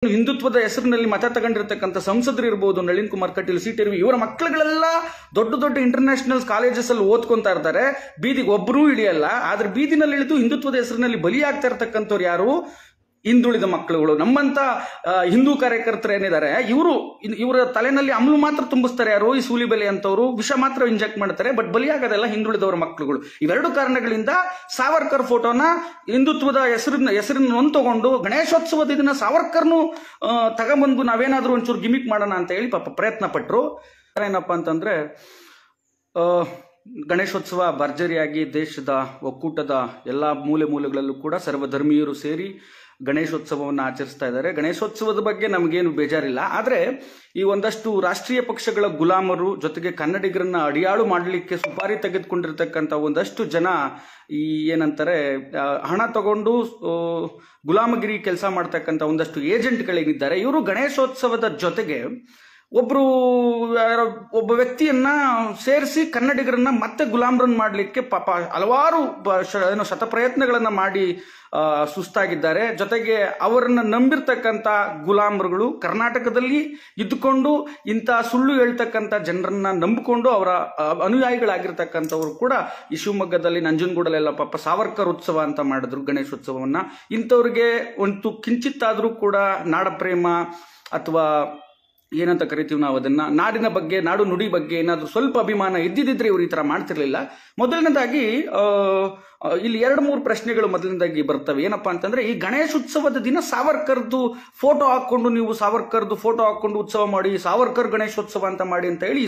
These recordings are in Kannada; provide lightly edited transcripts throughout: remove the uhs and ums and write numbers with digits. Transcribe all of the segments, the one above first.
ಹಿಂದುತ್ವದ ಹೆಸರಿನಲ್ಲಿ ಮತ ತಗೊಂಡಿರ್ತಕ್ಕಂಥ ಸಂಸದರು ಇರಬಹುದು, ನಳಿನ್ ಕುಮಾರ್ ಕಟೀಲ್, ಸಿಟಿ ಇವರ ಮಕ್ಕಳುಗಳೆಲ್ಲ ದೊಡ್ಡ ದೊಡ್ಡ ಇಂಟರ್ನ್ಯಾಷನಲ್ ಕಾಲೇಜಸ್ ಅಲ್ಲಿ ಓದ್ಕೊಂತಾ ಇರ್ತಾರೆ. ಬೀದಿಗೆ ಒಬ್ಬರೂ ಇಳಿಯಲ್ಲ. ಆದ್ರೆ ಬೀದಿನಲ್ಲಿ ಇಳಿದು ಹಿಂದುತ್ವದ ಹೆಸರಿನಲ್ಲಿ ಬಲಿಯಾಗ್ತಾ ಇರ್ತಕ್ಕಂಥವ್ರು ಯಾರು? ಹಿಂದುಳಿದ ಮಕ್ಕಳುಗಳು. ನಮ್ಮಂತ ಹಿಂದೂ ಕಾರ್ಯಕರ್ತರು ಏನಿದ್ದಾರೆ ಇವರ ತಲೆನಲ್ಲಿ ಅಮ್ಲು ಮಾತ್ರ ತುಂಬಿಸ್ತಾರೆ. ಯಾರು? ಈ ಸೂಲಿಬೆಲೆ ಅಂತವರು ವಿಷ ಮಾತ್ರ ಇಂಜೆಕ್ಟ್ ಮಾಡ್ತಾರೆ. ಬಟ್ ಬಲಿಯಾಗದೆಲ್ಲ ಹಿಂದುಳಿದವರ ಮಕ್ಕಳುಗಳು. ಇವೆರಡು ಕಾರಣಗಳಿಂದ ಸಾವರ್ಕರ್ ಫೋಟೋನ ಹಿಂದುತ್ವದ ಹೆಸರನ್ನು ತಗೊಂಡು ಗಣೇಶೋತ್ಸವದ ದಿನ ಸಾವರ್ಕರ್ನು ತಗೊಂಬಂದು ನಾವೇನಾದ್ರೂ ಒಂಚೂರು ಗಿಮಿಕ್ ಮಾಡೋಣ ಅಂತ ಹೇಳಿ ಪಾಪ ಪ್ರಯತ್ನ ಪಟ್ಟರು. ಏನಪ್ಪಾ ಅಂತಂದ್ರೆ ಗಣೇಶೋತ್ಸವ ಭರ್ಜರಿಯಾಗಿ ದೇಶದ ಒಕ್ಕೂಟದ ಎಲ್ಲಾ ಮೂಲೆ ಮೂಲೆಗಳಲ್ಲೂ ಕೂಡ ಸರ್ವಧರ್ಮೀಯರು ಸೇರಿ ಗಣೇಶೋತ್ಸವವನ್ನು ಆಚರಿಸ್ತಾ ಇದ್ದಾರೆ. ಗಣೇಶೋತ್ಸವದ ಬಗ್ಗೆ ನಮಗೇನು ಬೇಜಾರಿಲ್ಲ. ಆದರೆ ಈ ಒಂದಷ್ಟು ರಾಷ್ಟ್ರೀಯ ಪಕ್ಷಗಳ ಗುಲಾಮರು ಜೊತೆಗೆ ಕನ್ನಡಿಗರನ್ನ ಅಡಿಯಾಳು ಮಾಡಲಿಕ್ಕೆ ಸುಪಾರಿ ತೆಗೆದುಕೊಂಡಿರ್ತಕ್ಕಂಥ ಒಂದಷ್ಟು ಜನ ಈ ಏನಂತಾರೆ ಹಣ ತಗೊಂಡು ಗುಲಾಮಗಿರಿ ಕೆಲಸ ಮಾಡ್ತಕ್ಕಂಥ ಒಂದಷ್ಟು ಏಜೆಂಟ್ಗಳೇನಿದ್ದಾರೆ, ಇವರು ಗಣೇಶೋತ್ಸವದ ಜೊತೆಗೆ ಒಬ್ಬ ವ್ಯಕ್ತಿಯನ್ನ ಸೇರಿಸಿ ಕನ್ನಡಿಗರನ್ನ ಮತ್ತೆ ಗುಲಾಮರನ್ನ ಮಾಡಲಿಕ್ಕೆ ಪಾಪ ಹಲವಾರು ಶತಪ್ರಯತ್ನಗಳನ್ನ ಮಾಡಿ ಸುಸ್ತಾಗಿದ್ದಾರೆ. ಜೊತೆಗೆ ಅವರನ್ನ ನಂಬಿರ್ತಕ್ಕಂಥ ಗುಲಾಮರುಗಳು ಕರ್ನಾಟಕದಲ್ಲಿ ಇದ್ದುಕೊಂಡು ಇಂಥ ಸುಳ್ಳು ಹೇಳ್ತಕ್ಕಂಥ ಜನರನ್ನ ನಂಬಿಕೊಂಡು ಅವರ ಅನುಯಾಯಿಗಳಾಗಿರ್ತಕ್ಕಂಥವ್ರು ಕೂಡ ಈ ಶಿವಮೊಗ್ಗದಲ್ಲಿ ನಂಜನಗೂಡಲ್ಲೆಲ್ಲ ಪಾಪ ಸಾವರ್ಕರ್ ಉತ್ಸವ ಅಂತ ಮಾಡಿದ್ರು ಗಣೇಶೋತ್ಸವವನ್ನ. ಇಂಥವ್ರಿಗೆ ಒಂದು ಕಿಂಚಿತ್ತಾದ್ರೂ ಕೂಡ ನಾಡ ಪ್ರೇಮ ಅಥವಾ ಏನಂತ ಕರಿತೀವಿ ನಾವು ಅದನ್ನ, ನಾಡಿನ ಬಗ್ಗೆ ನಾಡು ನುಡಿ ಬಗ್ಗೆ ಏನಾದ್ರೂ ಸ್ವಲ್ಪ ಅಭಿಮಾನ ಇದ್ದಿದ್ರೆ ಇವರು ಈ ತರ ಮಾಡ್ತಿರ್ಲಿಲ್ಲ. ಮೊದಲನೇದಾಗಿ ಇಲ್ಲಿ 2-3 ಪ್ರಶ್ನೆಗಳು ಮೊದಲನೇದಾಗಿ ಬರ್ತವೆ. ಏನಪ್ಪಾ ಅಂತಂದ್ರೆ ಈ ಗಣೇಶೋತ್ಸವದ ದಿನ ಸಾವರ್ಕರ್ದು ಫೋಟೋ ಹಾಕೊಂಡು ನೀವು ಸಾವರ್ಕರ್ದು ಫೋಟೋ ಹಾಕೊಂಡು ಉತ್ಸವ ಮಾಡಿ, ಸಾವರ್ಕರ್ ಗಣೇಶೋತ್ಸವ ಅಂತ ಮಾಡಿ ಅಂತ ಹೇಳಿ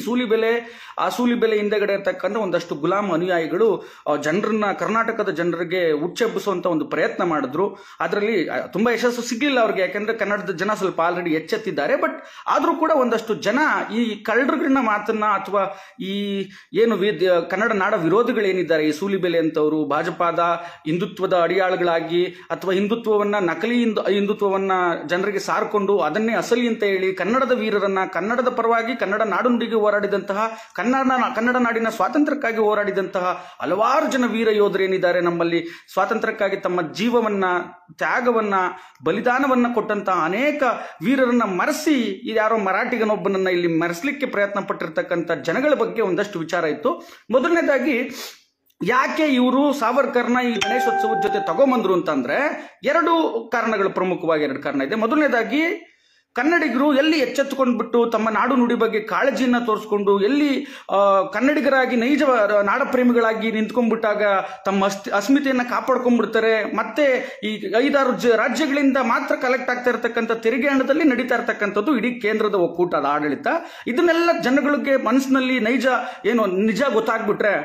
ಆ ಸೂಲಿಬೆಲೆ ಹಿಂದೆಗಡೆ ಇರ್ತಕ್ಕಂಥ ಒಂದಷ್ಟು ಗುಲಾಮ್ ಅನುಯಾಯಿಗಳು ಜನರನ್ನ, ಕರ್ನಾಟಕದ ಜನರಿಗೆ ಉಚ್ಚೆಬ್ಬಿಸುವಂತ ಒಂದು ಪ್ರಯತ್ನ ಮಾಡಿದ್ರು. ಅದರಲ್ಲಿ ತುಂಬಾ ಯಶಸ್ಸು ಸಿಗ್ಲಿಲ್ಲ ಅವ್ರಿಗೆ, ಯಾಕಂದ್ರೆ ಕನ್ನಡದ ಜನ ಸ್ವಲ್ಪ ಆಲ್ರೆಡಿ ಎಚ್ಚೆತ್ತಿದ್ದಾರೆ. ಬಟ್ ಆದ್ರೂ ಕೂಡ ಒಂದಷ್ಟು ಜನ ಈ ಕಳ್ಳರುಗಳನ್ನ ಮಾತನ್ನ ಅಥವಾ ಈ ಏನು ಕನ್ನಡ ನಾಡ ವಿರೋಧಿಗಳೇನಿದ್ದಾರೆ ಈ ಸೂಲಿಬೆಲೆ ಅಂತವರು ಭಾಜಪಾದ ಹಿಂದುತ್ವದ ಅಡಿಯಾಳುಗಳಾಗಿ ಅಥವಾ ಹಿಂದುತ್ವವನ್ನ ನಕಲಿ ಹಿಂದುತ್ವವನ್ನ ಜನರಿಗೆ ಸಾರ್ಕೊಂಡು ಅದನ್ನೇ ಅಸಲಿ ಅಂತ ಹೇಳಿ ಕನ್ನಡದ ವೀರರನ್ನ, ಕನ್ನಡದ ಪರವಾಗಿ ಕನ್ನಡ ನಾಡು ನುಡಿಗೆ ಹೋರಾಡಿದಂತಹ, ಕನ್ನಡ ನಾಡಿನ ಸ್ವಾತಂತ್ರ್ಯಕ್ಕಾಗಿ ಹೋರಾಡಿದಂತಹ ಹಲವಾರು ಜನ ವೀರ ಯೋಧರೇನಿದ್ದಾರೆ ನಮ್ಮಲ್ಲಿ, ಸ್ವಾತಂತ್ರ್ಯಕ್ಕಾಗಿ ತಮ್ಮ ಜೀವವನ್ನ, ತ್ಯಾಗವನ್ನ, ಬಲಿದಾನವನ್ನ ಕೊಟ್ಟಂತಹ ಅನೇಕ ವೀರರನ್ನ ಮರೆಸಿ ಯಾರೋ ಮರಾಠಿಗನೊಬ್ಬನನ್ನ ಇಲ್ಲಿ ಮರೆಸಲಿಕ್ಕೆ ಪ್ರಯತ್ನ ಪಟ್ಟಿರ್ತಕ್ಕಂಥ ಜನಗಳ ಬಗ್ಗೆ ಒಂದಷ್ಟು ವಿಚಾರ ಇತ್ತು. ಮೊದಲನೇದಾಗಿ ಯಾಕೆ ಇವರು ಸಾವರ್ಕರ್ನ ಈ ಗಣೇಶೋತ್ಸವದ ಜೊತೆ ತಗೊಂಬಂದ್ರು ಅಂತಂದ್ರೆ 2 ಕಾರಣಗಳು, ಪ್ರಮುಖವಾಗಿ 2 ಕಾರಣ ಇದೆ. ಮೊದಲನೇದಾಗಿ ಕನ್ನಡಿಗರು ಎಲ್ಲಿ ಎಚ್ಚೆತ್ತುಕೊಂಡ್ಬಿಟ್ಟು ತಮ್ಮ ನಾಡು ನುಡಿ ಬಗ್ಗೆ ಕಾಳಜಿಯನ್ನ ತೋರಿಸ್ಕೊಂಡು ಎಲ್ಲಿ ಕನ್ನಡಿಗರಾಗಿ ನೈಜ ನಾಡ ಪ್ರೇಮಿಗಳಾಗಿ ನಿಂತ್ಕೊಂಡ್ಬಿಟ್ಟಾಗ ತಮ್ಮ ಅಸ್ಮಿತೆಯನ್ನ ಕಾಪಾಡ್ಕೊಂಡ್ಬಿಡ್ತಾರೆ. ಮತ್ತೆ ಈ 5-6 ರಾಜ್ಯಗಳಿಂದ ಮಾತ್ರ ಕಲೆಕ್ಟ್ ಆಗ್ತಾ ಇರತಕ್ಕಂಥ ತೆರಿಗೆ ಹಣದಲ್ಲಿ ನಡೀತಾ ಇರತಕ್ಕಂಥದ್ದು ಇಡೀ ಕೇಂದ್ರದ ಒಕ್ಕೂಟದ ಆಡಳಿತ. ಇದನ್ನೆಲ್ಲ ಜನಗಳಿಗೆ ಮನಸ್ಸಿನಲ್ಲಿ ನಿಜ ಗೊತ್ತಾಗ್ಬಿಟ್ರೆ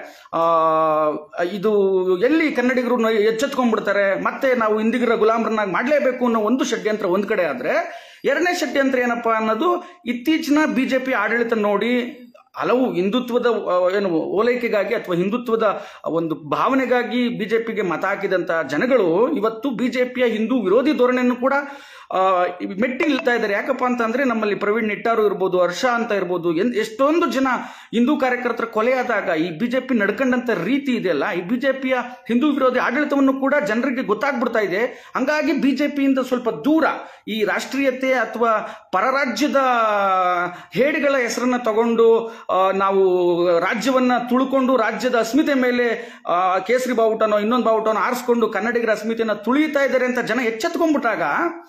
ಇದು ಎಲ್ಲಿ ಕನ್ನಡಿಗರು ಎಚ್ಚೆತ್ಕೊಂಡ್ಬಿಡ್ತಾರೆ, ಮತ್ತೆ ನಾವು ಇಂದಿಗರ ಗುಲಾಮರನ್ನಾಗಿ ಮಾಡಲೇಬೇಕು ಅನ್ನೋ ಒಂದು ಷಡ್ಯಂತ್ರ ಒಂದ್ ಕಡೆ ಆದ್ರೆ, 2ನೇ ಷಡ್ಯಂತ್ರ ಏನಪ್ಪಾ ಅನ್ನೋದು ಇತ್ತೀಚಿನ ಬಿಜೆಪಿ ಆಡಳಿತ ನೋಡಿ ಹಲವು ಹಿಂದುತ್ವದ ಓಲೈಕೆಗಾಗಿ ಅಥವಾ ಹಿಂದುತ್ವದ ಒಂದು ಭಾವನೆಗಾಗಿ ಬಿಜೆಪಿಗೆ ಮತ ಹಾಕಿದಂತ ಜನಗಳು ಇವತ್ತು ಬಿಜೆಪಿಯ ಹಿಂದೂ ವಿರೋಧಿ ಧೋರಣೆಯನ್ನು ಕೂಡ ಮೆಟ್ಟಿ ನಿಲ್ತಾ ಇದ್ದಾರೆ. ಯಾಕಪ್ಪ ಅಂತಂದ್ರೆ ನಮ್ಮಲ್ಲಿ ಪ್ರವೀಣ್ ನಿಟ್ಟಾರು ಇರ್ಬೋದು, ಹರ್ಷ ಅಂತ ಇರ್ಬೋದು, ಎಷ್ಟೊಂದು ಜನ ಹಿಂದೂ ಕಾರ್ಯಕರ್ತರ ಕೊಲೆಯಾದಾಗ ಈ ಬಿಜೆಪಿ ನಡ್ಕೊಂಡಂತ ರೀತಿ ಇದೆಯಲ್ಲ, ಈ ಬಿಜೆಪಿಯ ಹಿಂದೂ ವಿರೋಧಿ ಆಡಳಿತವನ್ನು ಕೂಡ ಜನರಿಗೆ ಗೊತ್ತಾಗ್ಬಿಡ್ತಾ ಇದೆ. ಹಂಗಾಗಿ ಬಿಜೆಪಿಯಿಂದ ಸ್ವಲ್ಪ ದೂರ ಈ ರಾಷ್ಟ್ರೀಯತೆ ಅಥವಾ ಪರರಾಜ್ಯದ ಹೇಡಿಗಳ ಹೆಸರನ್ನ ತಗೊಂಡು ನಾವು ರಾಜ್ಯವನ್ನ ತುಳ್ಕೊಂಡು ರಾಜ್ಯದ ಅಸ್ಮಿತೆ ಮೇಲೆ ಕೇಸರಿ ಬಾವುಟನೋ ಇನ್ನೊಂದು ಬಾವುಟನೋ ಆರಿಸ್ಕೊಂಡು ಕನ್ನಡಿಗರ ಅಸ್ಮಿತೆಯನ್ನ ತುಳಿತಾ ಇದ್ದಾರೆ ಅಂತ ಜನ ಎಚ್ಚೆತ್ಕೊಂಡ್ಬಿಟ್ಟಾಗ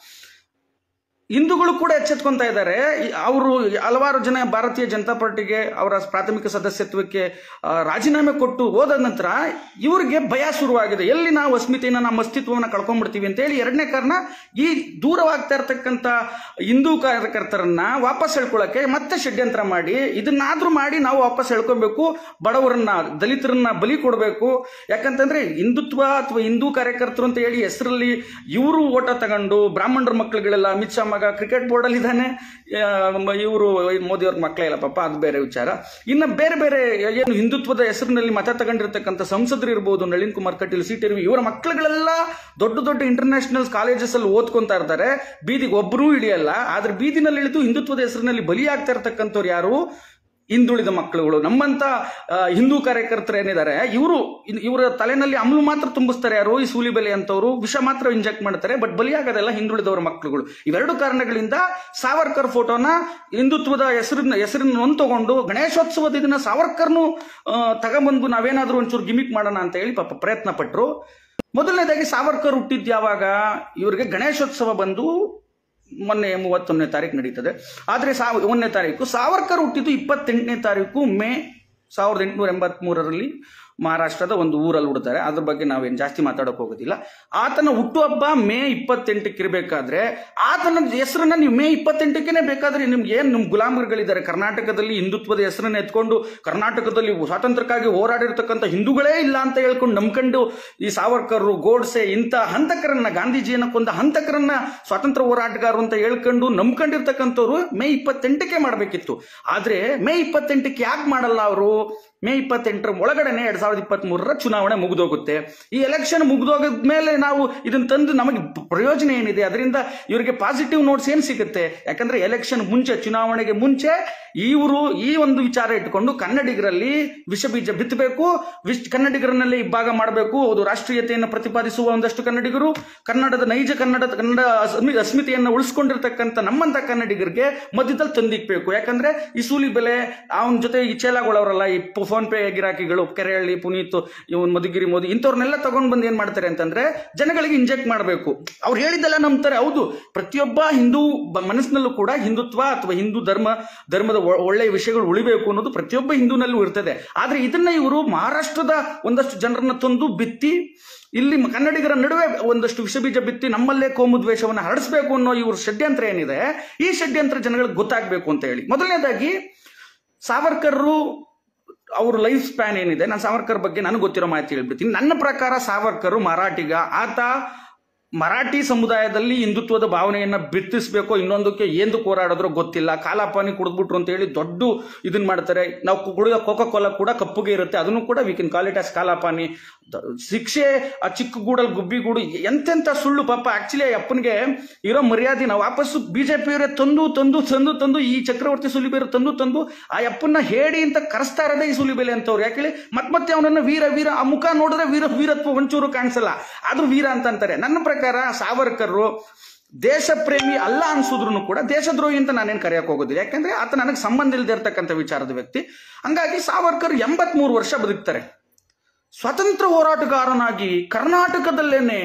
ಹಿಂದೂಗಳು ಕೂಡ ಎಚ್ಚೆತ್ಕೊಂತಾ ಇದ್ದಾರೆ. ಅವರು ಹಲವಾರು ಜನ ಭಾರತೀಯ ಜನತಾ ಪಾರ್ಟಿಗೆ ಅವರ ಪ್ರಾಥಮಿಕ ಸದಸ್ಯತ್ವಕ್ಕೆ ರಾಜೀನಾಮೆ ಕೊಟ್ಟು ಹೋದ ನಂತರ ಇವರಿಗೆ ಭಯ ಶುರುವಾಗಿದೆ, ಎಲ್ಲಿ ನಾವು ಅಸ್ಮಿತೆಯನ್ನ, ನಮ್ಮ ಅಸ್ತಿತ್ವವನ್ನು ಕಳ್ಕೊಂಡ್ಬಿಡ್ತೀವಿ ಅಂತ ಹೇಳಿ. 2ನೇ ಕಾರಣ, ಈ ದೂರವಾಗ್ತಾ ಇರತಕ್ಕಂಥ ಹಿಂದೂ ಕಾರ್ಯಕರ್ತರನ್ನ ವಾಪಸ್ ಹೇಳ್ಕೊಳ್ಳಕ್ಕೆ ಮತ್ತೆ ಷಡ್ಯಂತ್ರ ಮಾಡಿ ಇದನ್ನಾದ್ರೂ ಮಾಡಿ ನಾವು ವಾಪಸ್ ಹೇಳ್ಕೊಬೇಕು, ಬಡವರನ್ನ, ದಲಿತರನ್ನ ಬಲಿ ಕೊಡಬೇಕು. ಯಾಕಂತಂದ್ರೆ ಹಿಂದುತ್ವ ಅಥವಾ ಹಿಂದೂ ಕಾರ್ಯಕರ್ತರು ಅಂತ ಹೇಳಿ ಹೆಸರಲ್ಲಿ ಇವರು ಓಟ ತಗೊಂಡು ಬ್ರಾಹ್ಮಣರ ಮಕ್ಕಳುಗಳೆಲ್ಲ, ಅಮಿತ್ ಶಾ ಕ್ರಿಕೆಟ್ ಬೋರ್ಡ್ ಅಲ್ಲಿ ಇದ್ದಾನೆ, ಇವರು ಮೋದಿ ಅವ್ರ ಮಕ್ಕಳೇ ಇಲ್ಲ ಪಾಪ, ಅದು ಬೇರೆ ವಿಚಾರ. ಇನ್ನು ಬೇರೆ ಬೇರೆ ಏನು ಹಿಂದುತ್ವದ ಹೆಸರಿನಲ್ಲಿ ಮತ ತಗೊಂಡಿರ್ತಕ್ಕಂಥ ಸಂಸದರು ಇರಬಹುದು, ನಳಿನ್ ಕುಮಾರ್ ಕಟೀಲ್, ಸಿಟಿ ಇವರ ಮಕ್ಕಳುಗಳೆಲ್ಲ ದೊಡ್ಡ ದೊಡ್ಡ ಇಂಟರ್ನ್ಯಾಷನಲ್ ಕಾಲೇಜಸ್ ಅಲ್ಲಿ ಓದ್ಕೊಂತಾ ಇರ್ತಾರೆ. ಬೀದಿಗೆ ಒಬ್ಬರೂ ಇಳಿಯಲ್ಲ. ಆದ್ರೆ ಬೀದಿನಲ್ಲಿ ಇಳಿದು ಹಿಂದುತ್ವದ ಹೆಸರಿನಲ್ಲಿ ಬಲಿಯಾಗ್ತಾ ಇರತಕ್ಕಂಥವ್ರು ಯಾರು? ಹಿಂದುಳಿದ ಮಕ್ಕಳುಗಳು, ನಮ್ಮಂತ ಹಿಂದೂ ಕಾರ್ಯಕರ್ತರು ಏನಿದ್ದಾರೆ ಇವರ ತಲೆನಲ್ಲಿ ಅಮ್ಲು ಮಾತ್ರ ತುಂಬಿಸ್ತಾರೆ. ಯಾರು ಈ ಸೂಲಿಬೆಲೆ ಅಂತವರು ವಿಷ ಮಾತ್ರ ಇಂಜೆಕ್ಟ್ ಮಾಡ್ತಾರೆ, ಬಟ್ ಬಲಿಯಾಗದೆಲ್ಲ ಹಿಂದುಳಿದವರ ಮಕ್ಕಳುಗಳು. ಇವೆರಡು ಕಾರಣಗಳಿಂದ ಸಾವರ್ಕರ್ ಫೋಟೋನ ಹಿಂದುತ್ವದ ಹೆಸರನ್ನು ತಗೊಂಡು ಗಣೇಶೋತ್ಸವದ ದಿನ ಸಾವರ್ಕರ್ನು ತಗೊಂಡ್ಬಂದು ನಾವೇನಾದ್ರೂ ಒಂಚೂರು ಗಿಮಿಕ್ ಮಾಡೋಣ ಅಂತ ಹೇಳಿ ಪಾಪ ಪ್ರಯತ್ನ ಪಟ್ರು. ಮೊದಲನೇದಾಗಿ ಸಾವರ್ಕರ್ ಹುಟ್ಟಿದ್ ಯಾವಾಗ? ಇವರಿಗೆ ಗಣೇಶೋತ್ಸವ ಬಂದು ಮೊನ್ನೆ 31ನೇ ತಾರೀಕು ನಡೀತದೆ. ಆದರೆ 1ನೇ ತಾರೀಕು ಸಾವರ್ಕರ್ ಹುಟ್ಟಿದ್ದು 28ನೇ ತಾರೀಕು ಮೇ 1883ರಲ್ಲಿ ಮಹಾರಾಷ್ಟ್ರದ ಒಂದು ಊರಲ್ಲಿ ಹುಡ್ತಾರೆ. ಅದ್ರ ಬಗ್ಗೆ ನಾವೇನು ಜಾಸ್ತಿ ಮಾತಾಡೋಕೆ ಹೋಗೋದಿಲ್ಲ. ಆತನ ಹುಟ್ಟುಹಬ್ಬ ಮೇ 28ಕ್ಕೆ ಇರಬೇಕಾದ್ರೆ ಆತನ ಹೆಸರನ್ನ ನೀವು ಮೇ 28ಕ್ಕೆ ಬೇಕಾದ್ರೆ ನಿಮ್ಗೆ ಏನು ನಿಮ್ಮ ಗುಲಾಮರುಗಳಿದ್ದಾರೆ ಕರ್ನಾಟಕದಲ್ಲಿ ಹಿಂದುತ್ವದ ಹೆಸರನ್ನ ಎತ್ಕೊಂಡು ಕರ್ನಾಟಕದಲ್ಲಿ ಸ್ವಾತಂತ್ರ್ಯಕ್ಕಾಗಿ ಹೋರಾಡಿರ್ತಕ್ಕಂಥ ಹಿಂದೂಗಳೇ ಇಲ್ಲ ಅಂತ ಹೇಳ್ಕೊಂಡು ನಂಬ್ಕೊಂಡು ಈ ಸಾವರ್ಕರ್, ಗೋಡ್ಸೆ ಇಂಥ ಹಂತಕರನ್ನ, ಗಾಂಧೀಜಿಯನ್ನ ಕೊಂದ ಹಂತಕರನ್ನ ಸ್ವಾತಂತ್ರ್ಯ ಹೋರಾಟಗಾರರು ಅಂತ ಹೇಳ್ಕೊಂಡು ನಂಬ್ಕೊಂಡಿರ್ತಕ್ಕಂಥವ್ರು ಮೇ 28ಕ್ಕೆ ಮಾಡಬೇಕಿತ್ತು. ಆದ್ರೆ ಮೇ 28ಕ್ಕೆ ಯಾಕೆ ಮಾಡಲ್ಲ ಅವರು? ಮೇ 28ರ ಒಳಗಡೆನೆ 2023ರ ಚುನಾವಣೆ ಮುಗಿದೋಗುತ್ತೆ. ಈ ಎಲೆಕ್ಷನ್ ಮುಗಿದೋಗದ್ಮೇಲೆ ನಾವು ಇದನ್ನ ತಂದು ನಮಗೆ ಪ್ರಯೋಜನ ಏನಿದೆ? ಅದರಿಂದ ಇವರಿಗೆ ಪಾಸಿಟಿವ್ ನೋಟ್ಸ್ ಏನ್ ಸಿಗುತ್ತೆ? ಯಾಕಂದ್ರೆ ಎಲೆಕ್ಷನ್ ಮುಂಚೆ, ಚುನಾವಣೆಗೆ ಮುಂಚೆ ಇವರು ಈ ಒಂದು ವಿಚಾರ ಇಟ್ಕೊಂಡು ಕನ್ನಡಿಗರಲ್ಲಿ ವಿಷ ಬೀಜ ಬಿತ್ತಬೇಕು, ಕನ್ನಡಿಗರನ್ನೆಲ್ಲ ಇಬ್ಬಾಗ ಮಾಡಬೇಕು. ಅದು ರಾಷ್ಟ್ರೀಯತೆಯನ್ನು ಪ್ರತಿಪಾದಿಸುವ ಒಂದಷ್ಟು ಕನ್ನಡಿಗರು, ಕನ್ನಡದ ನೈಜ ಕನ್ನಡ ಅಸ್ಮಿತೆಯನ್ನು ಉಳಿಸ್ಕೊಂಡಿರ್ತಕ್ಕಂಥ ನಮ್ಮಂತ ಕನ್ನಡಿಗರಿಗೆ ಮಧ್ಯದಲ್ಲಿ ತಂದಿಕ್ಬೇಕು. ಯಾಕಂದ್ರೆ ಈ ಸೂಲಿಬೆಲೆ ಅವನ ಜೊತೆ ಈ ಚೇಲಾಗಳವರಲ್ಲ, ಈ ಫೋನ್ ಪೇ ಗಿರಾಕಿಗಳು, ಕೆರೆಹಳ್ಳಿ ಪುನೀತ್, ಇವನ್ ಮಧುಗಿರಿ ಮೋದಿ ಇಂಥವ್ರನ್ನೆಲ್ಲ ತಗೊಂಡ್ ಬಂದು ಏನ್ ಮಾಡ್ತಾರೆ ಅಂತಂದ್ರೆ ಜನಗಳಿಗೆ ಇಂಜೆಕ್ಟ್ ಮಾಡಬೇಕು. ಅವ್ರು ಹೇಳಿದ್ದೆಲ್ಲ ನಂಬ್ತಾರೆ. ಹೌದು, ಪ್ರತಿಯೊಬ್ಬ ಹಿಂದೂ ಮನಸ್ಸಿನಲ್ಲೂ ಕೂಡ ಹಿಂದುತ್ವ ಅಥವಾ ಹಿಂದೂ ಧರ್ಮದ ಒಳ್ಳೆಯ ವಿಷಯಗಳು ಉಳಿಬೇಕು ಅನ್ನೋದು ಪ್ರತಿಯೊಬ್ಬ ಹಿಂದೂನಲ್ಲೂ ಇರ್ತದೆ. ಆದ್ರೆ ಇದನ್ನ ಇವರು ಮಹಾರಾಷ್ಟ್ರದ ಒಂದಷ್ಟು ಜನರನ್ನ ತಂದು ಬಿತ್ತಿ ಇಲ್ಲಿ ಕನ್ನಡಿಗರ ನಡುವೆ ಒಂದಷ್ಟು ವಿಷಬೀಜ ಬಿತ್ತಿ ನಮ್ಮಲ್ಲೇ ಕೋಮು ದ್ವೇಷವನ್ನು ಹರಡಿಸಬೇಕು ಅನ್ನೋ ಇವ್ರ ಷಡ್ಯಂತ್ರ ಏನಿದೆ, ಈ ಷಡ್ಯಂತ್ರ ಜನಗಳಿಗೆ ಗೊತ್ತಾಗಬೇಕು ಅಂತ ಹೇಳಿ ಮೊದಲನೇದಾಗಿ ಸಾವರ್ಕರ್ರು ಅವ್ರ ಲೈಫ್ ಸ್ಪ್ಯಾನ್ ಏನಿದೆ, ನಾನು ಸಾವರ್ಕರ್ ಬಗ್ಗೆ ನನಗೆ ಗೊತ್ತಿರೋ ಮಾಹಿತಿ ಹೇಳ್ಬಿಡ್ತೀನಿ. ನನ್ನ ಪ್ರಕಾರ ಸಾವರ್ಕರ್ ಮರಾಠಿಗ. ಆತ ಮರಾಠಿ ಸಮುದಾಯದಲ್ಲಿ ಹಿಂದುತ್ವದ ಭಾವನೆಯನ್ನ ಬಿತ್ತಿಸ್ಬೇಕೋ ಇನ್ನೊಂದಕ್ಕೆ ಏನು ಹೋರಾಡಿದ್ರೋ ಗೊತ್ತಿಲ್ಲ. ಕಾಲಾಪಾನಿ ಕುಡಿದ್ಬಿಟ್ರು ಅಂತ ಹೇಳಿ ದೊಡ್ಡ ಇದನ್ನ ಮಾಡ್ತಾರೆ. ನಾವು ಕುಡಿಯೋ ಕೋಕಾ ಕೋಲಾ ಕೂಡ ಕಪ್ಪುಗೆ ಇರುತ್ತೆ, ಅದನ್ನು ಕೂಡ we can call it as Kalapani. ಶಿಕ್ಷೆ ಆ ಚಿಕ್ಕ ಗೂಡಲ್ಲಿ ಗುಬ್ಬಿಗೂಡು, ಎಂತೆಂತ ಸುಳ್ಳು. ಪಾಪ ಆಕ್ಚುಲಿ ಅಪ್ಪನಿಗೆ ಇರೋ ಮರ್ಯಾದೆನ ವಾಪಸ್ಸು ಬಿಜೆಪಿಯವರೇ ತಂದು ತಂದು ತಂದು ತಂದು ಈ ಚಕ್ರವರ್ತಿ ಸೂಲಿಬೆಲೆ ತಂದು ಆ ಅಪ್ಪನ್ನ ಹೇಳಿ ಅಂತ ಕರೆಸ್ತಾ ಇರೋದೇ ಈ ಸೂಲಿಬೆಲೆ ಅಂತವ್ರು. ಯಾಕೆ ಮತ್ತೆ ಅವನನ್ನ ವೀರ ವೀರ, ಆ ಮುಖ ನೋಡಿದ್ರೆ ವೀರತ್ವ ಒಂಚೂರು ಕಾಣಿಸಲ್ಲ, ಆದ್ರೂ ವೀರ ಅಂತ ಅಂತಾರೆ. ನನ್ನ ಪ್ರಕಾರ ಸಾವರ್ಕರ್ ದೇಶ ಪ್ರೇಮಿ ಅಲ್ಲ ಅನ್ಸಿದ್ರು ಕೂಡ ದೇಶದ್ರೋಹಿ ಅಂತ ನಾನೇನು ಕರೆಯಕ್ ಹೋಗೋದಿಲ್ಲ. ಯಾಕಂದ್ರೆ ಆತ ನನಗೆ ಸಂಬಂಧ ಇಲ್ಲದೆ ಇರತಕ್ಕಂಥ ವಿಚಾರದ ವ್ಯಕ್ತಿ. ಹಂಗಾಗಿ ಸಾವರ್ಕರ್ 83 ವರ್ಷ ಬದುಕ್ತಾರೆ. ಸ್ವಾತಂತ್ರ್ಯ ಹೋರಾಟಗಾರನಾಗಿ ಕರ್ನಾಟಕದಲ್ಲೇನೆ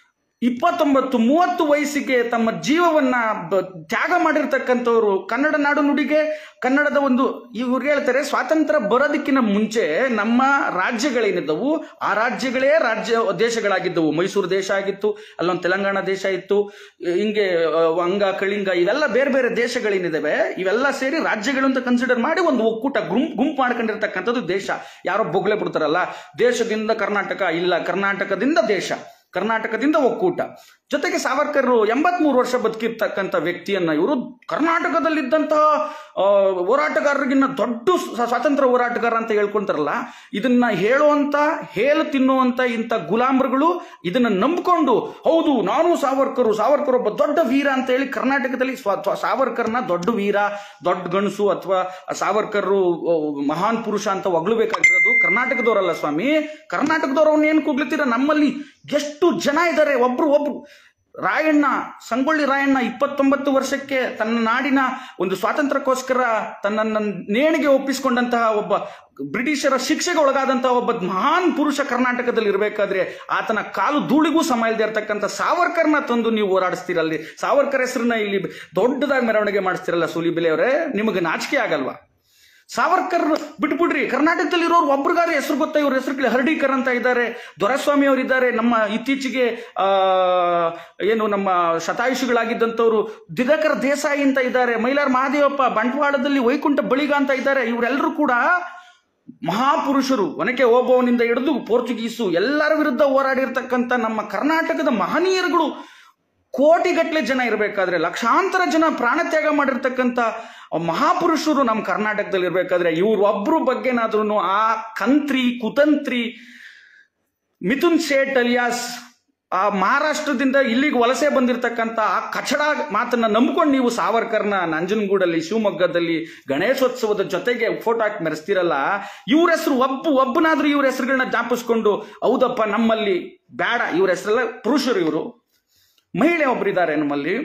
29-30 ವಯಸ್ಸಿಗೆ ತಮ್ಮ ಜೀವವನ್ನ ತ್ಯಾಗ ಮಾಡಿರ್ತಕ್ಕಂಥವ್ರು. ಕನ್ನಡ ನಾಡು ನುಡಿಗೆ, ಕನ್ನಡದ ಒಂದು ಇವ್ರು ಹೇಳ್ತಾರೆ ಸ್ವಾತಂತ್ರ್ಯ ಬರೋದಕ್ಕಿಂತ ಮುಂಚೆ ನಮ್ಮ ರಾಜ್ಯಗಳೇನಿದ್ದವು ಆ ರಾಜ್ಯಗಳೇ ದೇಶಗಳಾಗಿದ್ದವು. ಮೈಸೂರು ದೇಶ ಆಗಿತ್ತು, ಅಲ್ಲೊಂದು ತೆಲಂಗಾಣ ದೇಶ ಇತ್ತು, ಹಿಂಗೆ ಅಂಗ ಕಳಿಂಗ ಇವೆಲ್ಲ ಬೇರೆ ಬೇರೆ ದೇಶಗಳೇನಿದಾವೆ ಇವೆಲ್ಲ ಸೇರಿ ರಾಜ್ಯಗಳು ಅಂತ ಕನ್ಸಿಡರ್ ಮಾಡಿ ಒಂದು ಒಕ್ಕೂಟ ಗುಂಪು ಮಾಡ್ಕೊಂಡಿರ್ತಕ್ಕಂಥದ್ದು ದೇಶ. ಯಾರೋ ಬೊಗ್ಲೆ ಬಿಡ್ತಾರಲ್ಲ, ದೇಶದಿಂದ ಕರ್ನಾಟಕ ಇಲ್ಲ, ಕರ್ನಾಟಕದಿಂದ ದೇಶ, ಕರ್ನಾಟಕದಿಂದ ಒಕ್ಕೂಟ. ಜೊತೆಗೆ ಸಾವರ್ಕರ್ 83 ವರ್ಷ ಬದುಕಿರ್ತಕ್ಕಂಥ ವ್ಯಕ್ತಿಯನ್ನ ಇವರು ಕರ್ನಾಟಕದಲ್ಲಿದ್ದಂತಹ ಹೋರಾಟಗಾರರಿಗಿನ್ನ ದೊಡ್ಡ ಸ್ವಾತಂತ್ರ್ಯ ಹೋರಾಟಗಾರ ಅಂತ ಹೇಳ್ಕೊಂತಾರಲ್ಲ, ಇದನ್ನ ಹೇಳು ತಿನ್ನುವಂತ ಇಂಥ ಗುಲಾಮರುಗಳು ಇದನ್ನ ನಂಬಿಕೊಂಡು ಹೌದು ನಾನು ಸಾವರ್ಕರ್ ಒಬ್ಬ ದೊಡ್ಡ ವೀರ ಅಂತ ಹೇಳಿ ಕರ್ನಾಟಕದಲ್ಲಿ ಸಾವರ್ಕರ್ನ ದೊಡ್ಡ ವೀರ, ದೊಡ್ಡ ಗಣಸು ಅಥವಾ ಸಾವರ್ಕರ್ ಮಹಾನ್ ಪುರುಷ ಅಂತ ಹೊಗಳಬೇಕಾಗಿರೋದು ಕರ್ನಾಟಕದವರಲ್ಲ ಸ್ವಾಮಿ. ಕರ್ನಾಟಕದವ್ರನ್ನ ಏನ್ ಕೂಗ್ಲಿತ್ತೀರ? ನಮ್ಮಲ್ಲಿ ಎಷ್ಟು ಜನ ಇದ್ದಾರೆ. ಒಬ್ರು ರಾಯಣ್ಣ, ಸಂಗೊಳ್ಳಿ ರಾಯಣ್ಣ 29 ವರ್ಷಕ್ಕೆ ತನ್ನ ನಾಡಿನ ಒಂದು ಸ್ವಾತಂತ್ರ್ಯಕ್ಕೋಸ್ಕರ ತನ್ನನ್ನು ನೇಣಿಗೆ ಒಪ್ಪಿಸಿಕೊಂಡಂತಹ ಒಬ್ಬ, ಬ್ರಿಟಿಷರ ಶಿಕ್ಷೆಗೆ ಒಳಗಾದಂತಹ ಒಬ್ಬ ಮಹಾನ್ ಪುರುಷ ಕರ್ನಾಟಕದಲ್ಲಿ ಇರಬೇಕಾದ್ರೆ ಆತನ ಕಾಲು ಧೂಳಿಗೂ ಸಮ ಇಲ್ಲದೆ ಇರತಕ್ಕಂಥ ಸಾವರ್ಕರ್ನ ತಂದು ನೀವು ಹೋರಾಡಿಸ್ತೀರಲ್ಲಿ, ಸಾವರ್ಕರ್ ಹೆಸರನ್ನ ಇಲ್ಲಿ ದೊಡ್ಡದಾಗಿ ಮೆರವಣಿಗೆ ಮಾಡಿಸ್ತಿರಲ್ಲ ಸೂಲಿಬೆಲೆ ಅವರೇ, ನಿಮಗೆ ನಾಚಿಕೆ ಆಗಲ್ವಾ? ಸಾವರ್ಕರ್ ಬಿಟ್ಬಿಡ್ರಿ, ಕರ್ನಾಟಕದಲ್ಲಿ ಇರೋರು ಒಬ್ರಿಗಾರ ಹೆಸರು ಗೊತ್ತಾ? ಇವ್ರ ಹೆಸರು ಹರ್ಡೀಕರ್ ಅಂತ ಇದ್ದಾರೆ, ದೊರೆಸ್ವಾಮಿ ಅವರು ಇದ್ದಾರೆ, ನಮ್ಮ ಇತ್ತೀಚೆಗೆ ನಮ್ಮ ಶತಾಯುಷಿಗಳಾಗಿದ್ದಂಥವ್ರು ದಿನಕರ ದೇಸಾಯಿ ಅಂತ ಇದ್ದಾರೆ, ಮೈಲಾರ್ ಮಹಾದೇವಪ್ಪ, ಬಂಟ್ವಾಳದಲ್ಲಿ ವೈಕುಂಠ ಬಳಿಗ ಅಂತ ಇದ್ದಾರೆ. ಇವರೆಲ್ಲರೂ ಕೂಡ ಮಹಾಪುರುಷರು. ಒನಕೆ ಓಬವ್ವನಿಂದ ಹಿಡಿದು ಪೋರ್ಚುಗೀಸು ಎಲ್ಲರ ವಿರುದ್ಧ ಹೋರಾಡಿರ್ತಕ್ಕಂಥ ನಮ್ಮ ಕರ್ನಾಟಕದ ಮಹನೀಯರುಗಳು. ಕೋಟಿಗಟ್ಟಲೆ ಜನ ಇರಬೇಕಾದ್ರೆ, ಲಕ್ಷಾಂತರ ಜನ ಪ್ರಾಣತ್ಯಾಗ ಮಾಡಿರ್ತಕ್ಕಂಥ ಮಹಾಪುರುಷರು ನಮ್ಮ ಕರ್ನಾಟಕದಲ್ಲಿ ಇರಬೇಕಾದ್ರೆ ಇವ್ರು ಒಬ್ರು ಬಗ್ಗೆನಾದ್ರೂ ಆ ಕುತಂತ್ರಿ ಮಿಥುನ್ ಸೇಠ್ ಅಲಿಯಾಸ್ ಆ ಮಹಾರಾಷ್ಟ್ರದಿಂದ ಇಲ್ಲಿಗೆ ವಲಸೆ ಬಂದಿರತಕ್ಕಂಥ ಆ ಕಚಡ ಮಾತನ್ನ ನಂಬ್ಕೊಂಡು ನೀವು ಸಾವರ್ಕರ್ನ ನಂಜನಗೂಡಲ್ಲಿ ಶಿವಮೊಗ್ಗದಲ್ಲಿ ಗಣೇಶೋತ್ಸವದ ಜೊತೆಗೆ ಫೋಟೋ ಹಾಕಿ ಮೆರೆಸ್ತಿರಲ್ಲ, ಇವ್ರ ಹೆಸರು ಒಬ್ಬನಾದ್ರೂ ಇವ್ರ ಹೆಸರುಗಳನ್ನ ಜ್ಞಾಪಿಸ್ಕೊಂಡು ಹೌದಪ್ಪ ನಮ್ಮಲ್ಲಿ ಬೇಡ, ಇವ್ರ ಹೆಸರೆಲ್ಲ ಪುರುಷರು, ಇವರು ಮಹಿಳೆ ಒಬ್ಬರಿದ್ದಾರೆ ನಮ್ಮಲ್ಲಿ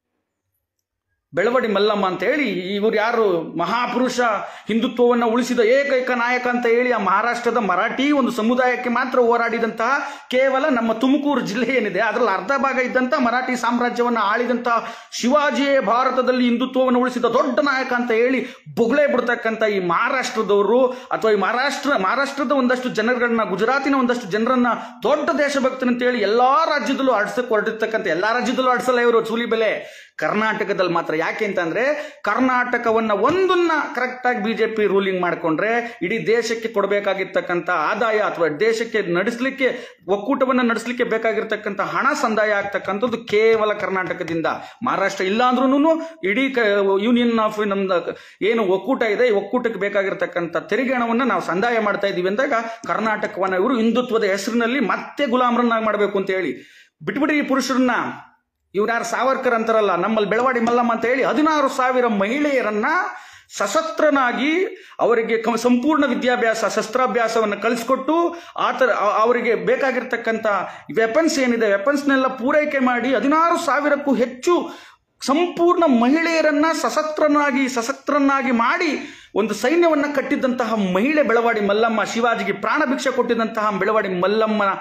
ಬೆಳವಡಿ ಮಲ್ಲಮ್ಮ ಅಂತ ಹೇಳಿ, ಇವರು ಯಾರು ಮಹಾಪುರುಷ, ಹಿಂದುತ್ವವನ್ನು ಉಳಿಸಿದ ಏಕೈಕ ನಾಯಕ ಅಂತ ಹೇಳಿ ಆ ಮಹಾರಾಷ್ಟ್ರದ ಮರಾಠಿ ಒಂದು ಸಮುದಾಯಕ್ಕೆ ಮಾತ್ರ ಹೋರಾಡಿದಂತಹ ಕೇವಲ ನಮ್ಮ ತುಮಕೂರು ಜಿಲ್ಲೆ ಏನಿದೆ ಅದರಲ್ಲಿ ಅರ್ಧ ಭಾಗ ಇದ್ದಂತ ಮರಾಠಿ ಸಾಮ್ರಾಜ್ಯವನ್ನು ಆಳಿದಂತಹ ಶಿವಾಜಿಯೇ ಭಾರತದಲ್ಲಿ ಹಿಂದುತ್ವವನ್ನು ಉಳಿಸಿದ ದೊಡ್ಡ ನಾಯಕ ಅಂತ ಹೇಳಿ ಬೊಗಳೆ ಬಿಡ್ತಕ್ಕಂಥ ಈ ಮಹಾರಾಷ್ಟ್ರದವರು ಅಥವಾ ಈ ಮಹಾರಾಷ್ಟ್ರದ ಒಂದಷ್ಟು ಜನಗಳನ್ನ, ಗುಜರಾತಿನ ಒಂದಷ್ಟು ಜನರನ್ನ ದೊಡ್ಡ ದೇಶಭಕ್ತರು ಅಂತ ಹೇಳಿ ಎಲ್ಲಾ ರಾಜ್ಯದಲ್ಲೂ ಆಡಿಸಕ್ಕೆ ಹೊರಡಿರ್ತಕ್ಕಂಥ, ಎಲ್ಲಾ ರಾಜ್ಯದಲ್ಲೂ ಆಡಿಸಲ್ಲ ಇವರು ಸೂಲಿಬೆಲೆ, ಕರ್ನಾಟಕದಲ್ಲಿ ಮಾತ್ರ. ಯಾಕೆ ಅಂತಂದ್ರೆ ಕರ್ನಾಟಕವನ್ನ ಒಂದನ್ನ ಕರೆಕ್ಟ್ ಆಗಿ ಬಿಜೆಪಿ ರೂಲಿಂಗ್ ಮಾಡ್ಕೊಂಡ್ರೆ ಇಡೀ ದೇಶಕ್ಕೆ ಕೊಡಬೇಕಾಗಿರ್ತಕ್ಕಂಥ ಆದಾಯ ಅಥವಾ ದೇಶಕ್ಕೆ ನಡೆಸಲಿಕ್ಕೆ, ಒಕ್ಕೂಟವನ್ನ ನಡೆಸಲಿಕ್ಕೆ ಬೇಕಾಗಿರ್ತಕ್ಕಂಥ ಹಣ ಸಂದಾಯ ಆಗ್ತಕ್ಕಂಥದ್ದು ಕೇವಲ ಕರ್ನಾಟಕದಿಂದ. ಮಹಾರಾಷ್ಟ್ರ ಇಲ್ಲ ಅಂದ್ರೂ ಇಡೀ ಯೂನಿಯನ್ ಆಫ್ ನಮ್ದು ಏನು ಒಕ್ಕೂಟ ಇದೆ, ಈ ಒಕ್ಕೂಟಕ್ಕೆ ಬೇಕಾಗಿರ್ತಕ್ಕಂಥ ತೆರಿಗೆ ಹಣವನ್ನ ನಾವು ಸಂದಾಯ ಮಾಡ್ತಾ ಇದೀವಿ ಅಂದಾಗ ಕರ್ನಾಟಕವನ್ನ ಇವರು ಹಿಂದುತ್ವದ ಹೆಸರಿನಲ್ಲಿ ಮತ್ತೆ ಗುಲಾಮರನ್ನಾಗಿ ಮಾಡಬೇಕು ಅಂತ ಹೇಳಿ ಬಿಟ್ಬಿಡಿ ಈ ಪುರುಷರನ್ನ. ಇವ್ರು ಯಾರು ಸಾವರ್ಕರ್ ಅಂತಾರಲ್ಲ, ನಮ್ಮಲ್ಲಿ ಬೆಳವಾಡಿ ಮಲ್ಲಮ್ಮ ಅಂತ ಹೇಳಿ 16,000 ಮಹಿಳೆಯರನ್ನ ಸಶಸ್ತ್ರನಾಗಿ ಅವರಿಗೆ ಸಂಪೂರ್ಣ ವಿದ್ಯಾಭ್ಯಾಸ, ಶಸ್ತ್ರಾಭ್ಯಾಸವನ್ನು ಕಳಿಸ್ಕೊಟ್ಟು ಅವರಿಗೆ ಬೇಕಾಗಿರ್ತಕ್ಕಂಥ ವೆಪನ್ಸ್ ಏನಿದೆ ವೆಪನ್ಸ್ನೆಲ್ಲ ಪೂರೈಕೆ ಮಾಡಿ 16,000ಕ್ಕೂ ಹೆಚ್ಚು ಸಂಪೂರ್ಣ ಮಹಿಳೆಯರನ್ನ ಸಶಸ್ತ್ರನಾಗಿ ಮಾಡಿ ಒಂದು ಸೈನ್ಯವನ್ನ ಕಟ್ಟಿದ್ದಂತಹ ಮಹಿಳೆ ಬೆಳವಾಡಿ ಮಲ್ಲಮ್ಮ, ಶಿವಾಜಿಗೆ ಪ್ರಾಣ ಭಿಕ್ಷೆ ಕೊಟ್ಟಿದ್ದಂತಹ ಬೆಳವಾಡಿ ಮಲ್ಲಮ್ಮನ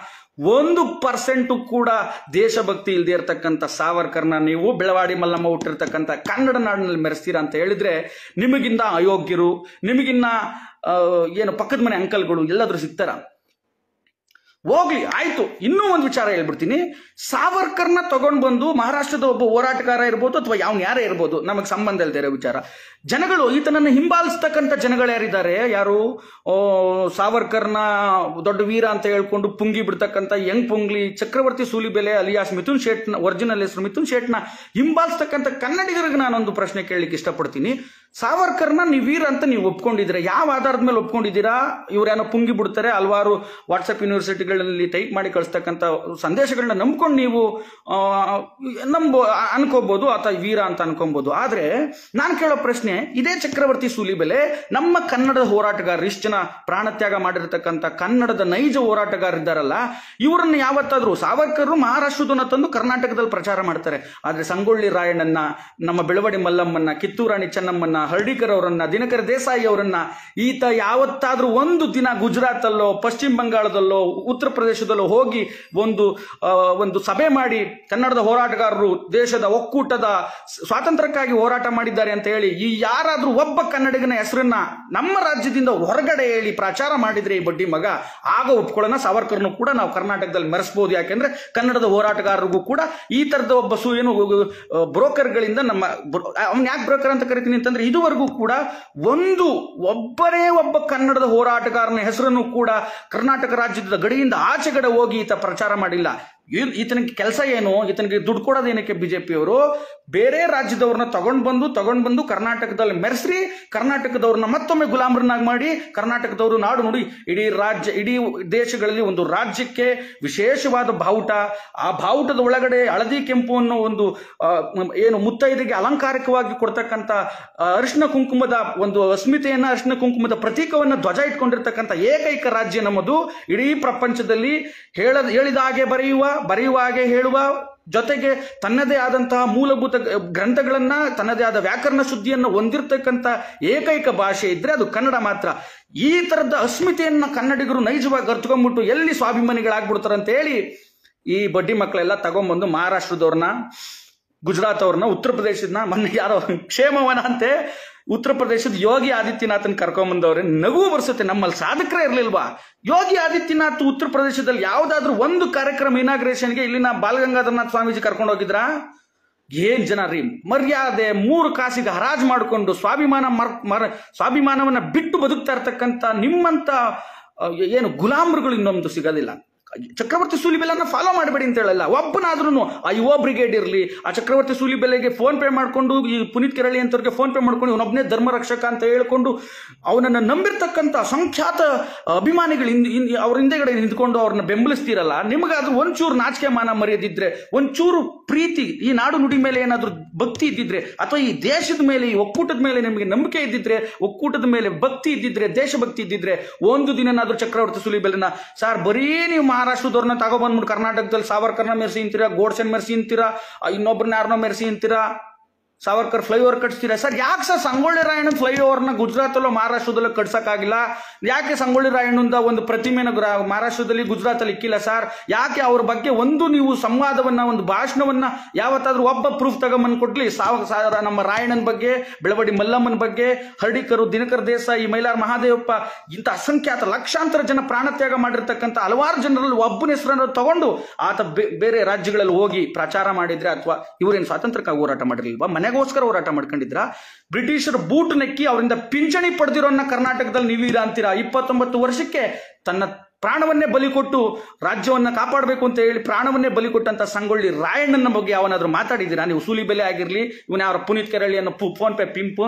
1% ಕೂಡ ದೇಶಭಕ್ತಿ ಇಲ್ಲದೆ ಇರತಕ್ಕಂಥ ಸಾವರ್ಕರ್ನ ನೀವು ಬೆಳವಾಡಿ ಮಲ್ಲಮ್ಮ ಹುಟ್ಟಿರ್ತಕ್ಕಂಥ ಕನ್ನಡ ನಾಡಿನಲ್ಲಿ ಮೆರೆಸ್ತೀರಾ ಅಂತ ಹೇಳಿದ್ರೆ ನಿಮಗಿನ್ನ ಅಯೋಗ್ಯರು, ನಿಮಗಿನ್ನ ಏನು ಪಕ್ಕದ ಮನೆ ಅಂಕಲ್ಗಳು ಎಲ್ಲಾದ್ರೂ ಸಿಗ್ತಾರ? ಹೋಗ್ಲಿ, ಆಯ್ತು. ಇನ್ನೂ ಒಂದು ವಿಚಾರ ಹೇಳ್ಬಿಡ್ತೀನಿ. ಸಾವರ್ಕರ್ನ ತಗೊಂಡು ಬಂದು ಮಹಾರಾಷ್ಟ್ರದ ಒಬ್ಬ ಹೋರಾಟಗಾರ ಇರ್ಬೋದು ಅಥವಾ ಯಾರೇ ಇರ್ಬೋದು, ನಮಗೆ ಸಂಬಂಧ ಇಲ್ಲದೆ ಇರೋ ವಿಚಾರ, ಜನಗಳು ಈತನನ್ನು ಹಿಂಬಾಲಿಸ್ತಕ್ಕಂಥ ಜನಗಳು ಯಾರಿದ್ದಾರೆ, ಯಾರು ಸಾವರ್ಕರ್ನ ದೊಡ್ಡ ವೀರ ಅಂತ ಹೇಳ್ಕೊಂಡು ಪುಂಗಿ ಬಿಡ್ತಕ್ಕಂಥ ಯಂಗ್ ಪುಂಗ್ಲಿ ಚಕ್ರವರ್ತಿ ಸೂಲಿಬೆಲೆ ಅಲಿಯಾಸ್ ಮಿಥುನ್ ಶೇಟ್ನ ಒರಿಜಿನಲ್ ಹೆಸರು ಮಿಥುನ್ ಶೇಟ್ನ ಹಿಂಬಾಲಿಸ್ತಕ್ಕಂಥ ಕನ್ನಡಿಗರಿಗೆ ನಾನೊಂದು ಪ್ರಶ್ನೆ ಕೇಳಲಿಕ್ಕೆ ಇಷ್ಟಪಡ್ತೀನಿ. ಸಾವರ್ಕರ್ನ ನೀವು ವೀರ ಅಂತ ನೀವು ಒಪ್ಕೊಂಡಿದ್ದೀರಾ, ಯಾವ ಆಧಾರದ ಮೇಲೆ ಒಪ್ಕೊಂಡಿದ್ದೀರಾ? ಇವ್ರೇನೋ ಪುಂಗಿ ಬಿಡ್ತಾರೆ, ಹಲವಾರು ವಾಟ್ಸಪ್ ಯೂನಿವರ್ಸಿಟಿಗಳಲ್ಲಿ ಟೈಪ್ ಮಾಡಿ ಕಳಿಸ್ತಕ್ಕಂಥ ಸಂದೇಶಗಳನ್ನ ನಂಬ್ಕೊಂಡು ನೀವು ಅನ್ಕೋಬಹುದು ಅಥವಾ ವೀರ ಅಂತ ಅನ್ಕೊಬಹುದು. ಆದ್ರೆ ನಾನು ಕೇಳೋ ಪ್ರಶ್ನೆ, ಇದೇ ಚಕ್ರವರ್ತಿ ಸೂಲಿಬೆಲೆ ನಮ್ಮ ಕನ್ನಡದ ಹೋರಾಟಗಾರರು, ಇಷ್ಟು ಜನ ಪ್ರಾಣತ್ಯಾಗ ಮಾಡಿರ್ತಕ್ಕಂಥ ಕನ್ನಡದ ನೈಜ ಹೋರಾಟಗಾರರಿದ್ದಾರಲ್ಲ, ಇವರನ್ನ ಯಾವತ್ತಾದ್ರೂ ಸಾವರ್ಕರ್ ಮಹಾರಾಷ್ಟ್ರದನ್ನ ತಂದು ಕರ್ನಾಟಕದಲ್ಲಿ ಪ್ರಚಾರ ಮಾಡ್ತಾರೆ. ಆದ್ರೆ ಸಂಗೊಳ್ಳಿ ರಾಯಣ್ಣನ್ನ, ನಮ್ಮ ಬೆಳವಡಿ ಮಲ್ಲಮ್ಮನ್ನ, ಕಿತ್ತೂರಾಣಿ ಚೆನ್ನಮ್ಮನ್ನ, ಹರ್ಡಿಕರ್ ಅವರನ್ನ, ದಿನಕರ ದೇಸಾಯಿ ಅವರನ್ನ ಈತ ಯಾವತ್ತಾದ್ರೂ ಒಂದು ದಿನ ಗುಜರಾತ್ ಅಲ್ಲೋ ಪಶ್ಚಿಮ ಬಂಗಾಳದಲ್ಲೋ ಉತ್ತರ ಪ್ರದೇಶದಲ್ಲೋ ಹೋಗಿ ಒಂದು ಸಭೆ ಮಾಡಿ ಕನ್ನಡದ ಹೋರಾಟಗಾರರು ದೇಶದ ಒಕ್ಕೂಟದ ಸ್ವಾತಂತ್ರ್ಯಕ್ಕಾಗಿ ಹೋರಾಟ ಮಾಡಿದ್ದಾರೆ ಅಂತ ಹೇಳಿ ಈ ಯಾರಾದ್ರೂ ಒಬ್ಬ ಕನ್ನಡಿಗನ ಹೆಸರನ್ನ ನಮ್ಮ ರಾಜ್ಯದಿಂದ ಹೊರಗಡೆ ಹೇಳಿ ಪ್ರಚಾರ ಮಾಡಿದ್ರೆ ಈ ಬಡ್ಡಿ ಮಗ, ಆಗ ಒಪ್ಕೊಳ್ಳೋಣ. ಸಾವರ್ಕರ್ನು ಕೂಡ ನಾವು ಕರ್ನಾಟಕದಲ್ಲಿ ಮೆರೆಸಬಹುದು. ಯಾಕೆಂದ್ರೆ ಕನ್ನಡದ ಹೋರಾಟಗಾರರಿಗೂ ಕೂಡ ಈ ತರದ ಒಬ್ಬ ಬ್ರೋಕರ್ಗಳಿಂದ ಅವ್ನು ಯಾಕೆ ಬ್ರೋಕರ್ ಅಂತ ಕರಿತೀನಿ ಅಂತಂದ್ರೆ ಇದುವರೆಗೂ ಕೂಡ ಒಬ್ಬರೇ ಒಬ್ಬ ಕನ್ನಡದ ಹೋರಾಟಗಾರನ ಹೆಸರನ್ನು ಕೂಡ ಕರ್ನಾಟಕ ರಾಜ್ಯದ ಗಡಿಯಿಂದ ಆಚೆಗಡೆ ಹೋಗಿ ಈತ ಪ್ರಚಾರ ಮಾಡಿಲ್ಲ. ಈತನಿಗೆ ಕೆಲಸ ಏನು? ಈತನಿಗೆ ದುಡ್ಡು ಕೊಡೋದೇನಕ್ಕೆ ಬಿಜೆಪಿಯವರು? ಬೇರೆ ರಾಜ್ಯದವ್ರನ್ನ ತಗೊಂಡ್ ಬಂದು ಕರ್ನಾಟಕದಲ್ಲಿ ಮೆರೆಸ್ರಿ, ಕರ್ನಾಟಕದವ್ರನ್ನ ಮತ್ತೊಮ್ಮೆ ಗುಲಾಮರನ್ನಾಗಿ ಮಾಡಿ, ಕರ್ನಾಟಕದವರು ನಾಡು ನುಡಿ ಇಡೀ ದೇಶಗಳಲ್ಲಿ ಒಂದು ರಾಜ್ಯಕ್ಕೆ ವಿಶೇಷವಾದ ಬಾವುಟ, ಆ ಬಾವುಟದ ಒಳಗಡೆ ಹಳದಿ ಕೆಂಪು ಅನ್ನೋ ಒಂದು ಏನು ಮುತ್ತೈದೆಗೆ ಅಲಂಕಾರಿಕವಾಗಿ ಕೊಡ್ತಕ್ಕಂಥ ಅರಿಶಿನ ಕುಂಕುಮದ ಒಂದು ಅಸ್ಮಿತೆಯನ್ನ, ಅರಿಶಿನ ಕುಂಕುಮದ ಪ್ರತೀಕವನ್ನ ಧ್ವಜ ಇಟ್ಕೊಂಡಿರ್ತಕ್ಕಂಥ ಏಕೈಕ ರಾಜ್ಯ ನಮ್ಮದು. ಇಡೀ ಪ್ರಪಂಚದಲ್ಲಿ ಹೇಳಿದ ಹಾಗೆ ಬರೆಯುವ ಹಾಗೆ ಹೇಳುವ ಜೊತೆಗೆ ತನ್ನದೇ ಆದಂತಹ ಮೂಲಭೂತ ಗ್ರಂಥಗಳನ್ನ, ತನ್ನದೇ ಆದ ವ್ಯಾಕರಣ ಶುದ್ಧಿಯನ್ನು ಹೊಂದಿರತಕ್ಕಂಥ ಏಕೈಕ ಭಾಷೆ ಇದ್ರೆ ಅದು ಕನ್ನಡ ಮಾತ್ರ. ಈ ತರದ ಅಸ್ಮಿತೆಯನ್ನ ಕನ್ನಡಿಗರು ನೈಜವಾಗಿ ಅರ್ಥಕೊಂಡ್ಬಿಟ್ಟು ಎಲ್ಲಿ ಸ್ವಾಭಿಮಾನಿಗಳಾಗ್ಬಿಡ್ತಾರಂತ ಹೇಳಿ ಈ ಬಡ್ಡಿ ಮಕ್ಕಳೆಲ್ಲ ತಗೊಂಡ್ಬಂದು ಮಹಾರಾಷ್ಟ್ರದವ್ರನ್ನ, ಗುಜರಾತ್ ಅವ್ರನ್ನ, ಉತ್ತರ ಪ್ರದೇಶದ ಮೊನ್ನೆ ಯಾರೋ ಕ್ಷೇಮವನ ಅಂತೆ ಉತ್ತರ ಪ್ರದೇಶದ ಯೋಗಿ ಆದಿತ್ಯನಾಥನ್ ಕರ್ಕೊಂಬಂದವ್ರೆ. ನಗು ಬರ್ಸುತ್ತೆ. ನಮ್ಮಲ್ಲಿ ಸಾಧಕರೇ ಇರ್ಲಿಲ್ವಾ? ಯೋಗಿ ಆದಿತ್ಯನಾಥ್ ಉತ್ತರ ಪ್ರದೇಶದಲ್ಲಿ ಯಾವ್ದಾದ್ರು ಒಂದು ಕಾರ್ಯಕ್ರಮ ಇನಾಗ್ರೇಷನ್ಗೆ ಇಲ್ಲಿನ ಬಾಲಗಂಗಾಧರನಾಥ್ ಸ್ವಾಮೀಜಿ ಕರ್ಕೊಂಡು ಹೋಗಿದ್ರಾ? ಏನ್ ಜನ ರೀ, ಮರ್ಯಾದೆ 3 ಕಾಸಿಗೆ ಹರಾಜು ಮಾಡಿಕೊಂಡು ಸ್ವಾಭಿಮಾನವನ್ನ ಬಿಟ್ಟು ಬದುಕ್ತಾ ಇರ್ತಕ್ಕಂಥ ನಿಮ್ಮಂತ ಏನು ಗುಲಾಮರುಗಳು ಇನ್ನೊಂದು ಸಿಗೋದಿಲ್ಲ. ಚಕ್ರವರ್ತಿ ಸೂಲಿಬೆಲೆನ ಫಾಲೋ ಮಾಡಬೇಡಿ ಅಂತ ಹೇಳಲ್ಲ. ಒಬ್ಬನಾದ್ರೂ ಆ ಯುವ ಬ್ರಿಗೇಡ್ ಇರಲಿ, ಆ ಚಕ್ರವರ್ತಿ ಸೂಲಿಬೆಲೆಗೆ ಫೋನ್ ಪೇ ಮಾಡಿಕೊಂಡು, ಈ ಪುನೀತ್ ಕೆರಳಿ ಅಂತವ್ರಿಗೆ ಫೋನ್ ಪೇ ಮಾಡ್ಕೊಂಡು ಇವನೊಬ್ಬನೇ ಧರ್ಮ ರಕ್ಷಕ ಅಂತ ಹೇಳ್ಕೊಂಡು ಅವನನ್ನು ನಂಬಿರ್ತಕ್ಕಂಥ ಸಂಖ್ಯಾತ ಅಭಿಮಾನಿಗಳು ಅವ್ರ ಹಿಂದೆಗಡೆ ನಿಂತ್ಕೊಂಡು ಅವ್ರನ್ನ ಬೆಂಬಲಿಸ್ತೀರಲ್ಲ, ನಿಮಗಾದ್ರೂ ಒಂಚೂರು ನಾಚಿಕೆ ಮಾನ ಮರೆಯದಿದ್ರೆ, ಒಂಚೂರು ಪ್ರೀತಿ, ಈ ನಾಡು ನುಡಿ ಮೇಲೆ ಏನಾದ್ರೂ ಭಕ್ತಿ ಇದ್ದಿದ್ರೆ, ಅಥವಾ ಈ ದೇಶದ ಮೇಲೆ, ಈ ಒಕ್ಕೂಟದ ಮೇಲೆ ನಿಮಗೆ ನಂಬಿಕೆ ಇದ್ದಿದ್ರೆ, ಒಕ್ಕೂಟದ ಮೇಲೆ ಭಕ್ತಿ ಇದ್ದಿದ್ರೆ, ದೇಶಭಕ್ತಿ ಇದ್ದಿದ್ರೆ, ಒಂದು ದಿನನಾದ್ರೂ ಚಕ್ರವರ್ತಿ ಸೂಲಿಬೆಲೆನ ಸರ್ ಬರೀ ನೀವು ಮಹಾರಾಷ್ಟ್ರದವ್ರನ್ನ ತಗೊಬಂದ್ಬಿಟ್ಟು ಕರ್ನಾಟಕದಲ್ಲಿ ಸಾವರ್ಕರ್ನ ಮೆರೆಸಿ ಅಂತೀರಾ, ಗೋಡ್ಸೆನ್ ಮೆರೆಸಿ ಅಂತೀರಾ, ಇನ್ನೊಬ್ಬರನ್ನ ಯಾರನ್ನೋ ಮೆರೆಸಿ ಅಂತೀರಾ, ಸಾವರ್ಕರ್ ಫ್ಲೈಓವರ್ ಕಟ್ಸ್ತೀರಾ. ಸರ್ ಯಾಕೆ ಸರ್ ಸಂಗೊಳ್ಳಿ ರಾಯಣ್ಣನ ಫ್ಲೈಓವರ್ನ ಗುಜರಾತಲ್ಲೋ ಮಹಾರಾಷ್ಟ್ರದಲ್ಲೋ ಕಟ್ಸಕ್ಕಾಗಿಲ್ಲ? ಯಾಕೆ ಸಂಗೊಳ್ಳಿ ರಾಯಣ್ಣಂದ ಒಂದು ಪ್ರತಿಮೆನ ಮಹಾರಾಷ್ಟ್ರದಲ್ಲಿ ಗುಜರಾತಲ್ಲಿ ಇಕ್ಕಿಲ್ಲ ಸರ್? ಯಾಕೆ ಅವ್ರ ಬಗ್ಗೆ ಒಂದು ನೀವು ಸಂವಾದವನ್ನ, ಒಂದು ಭಾಷಣವನ್ನ ಯಾವತ್ತಾದ್ರೂ ಒಬ್ಬ ಪ್ರೂಫ್ ತಗೊಂಬಂದು ಕೊಡ್ಲಿ? ನಮ್ಮ ರಾಯಣ್ಣನ ಬಗ್ಗೆ, ಬೆಳವಡಿ ಮಲ್ಲಮ್ಮನ ಬಗ್ಗೆ, ಹರ್ಡಿಕರು, ದಿನಕರ್ ದೇಸಾಯಿ, ಮೈಲಾರ್ ಮಹಾದೇವಪ್ಪ, ಇಂಥ ಅಸಂಖ್ಯಾತ ಲಕ್ಷಾಂತರ ಜನ ಪ್ರಾಣತ್ಯಾಗ ಮಾಡಿರ್ತಕ್ಕಂಥ ಹಲವಾರು ಜನರಲ್ಲಿ ಒಬ್ಬನ ಹೆಸರನ್ನು ತಗೊಂಡು ಆತ ಬೇರೆ ರಾಜ್ಯಗಳಲ್ಲಿ ಹೋಗಿ ಪ್ರಚಾರ ಮಾಡಿದ್ರೆ, ಅಥವಾ ಇವರೇನು ಸ್ವಾತಂತ್ರ್ಯಕ್ಕಾಗಿ ಹೋರಾಟ ಮಾಡಿರ್ಲಿಲ್ವಾ? ಮನೆಗೋಸ್ಕರ ಹೋರಾಟ ಮಾಡ್ಕೊಂಡಿದ್ರ? ಬ್ರಿಟಿಷರ ಬೂಟ್ ನೆಕ್ಕಿ ಅವರಿಂದ ಪಿಂಚಣಿ ಪಡೆದಿರೋನ್ನ ಕರ್ನಾಟಕದಲ್ಲಿ ನೀವೀರ ಅಂತೀರಾ? 29 ವರ್ಷಕ್ಕೆ ತನ್ನ ಪ್ರಾಣವನ್ನೇ ಬಲಿ ಕೊಟ್ಟು ರಾಜ್ಯವನ್ನ ಕಾಪಾಡಬೇಕು ಅಂತ ಹೇಳಿ ಪ್ರಾಣವನ್ನೇ ಬಲಿ ಕೊಟ್ಟಂತ ಸಂಗೊಳ್ಳಿ ರಾಯಣ್ಣನ ಬಗ್ಗೆ ಯಾವನಾದ್ರೂ ಮಾತಾಡಿದ್ದೀರಾ ನೀವು? ಸೂಲಿಬೆಲೆ ಆಗಿರ್ಲಿ, ಇವನ ಯಾರ ಪುನೀತ್ ಕೆರಳಿ ಅನ್ನೋ ಫೋನ್ ಪೇ ಪಿಂಪು.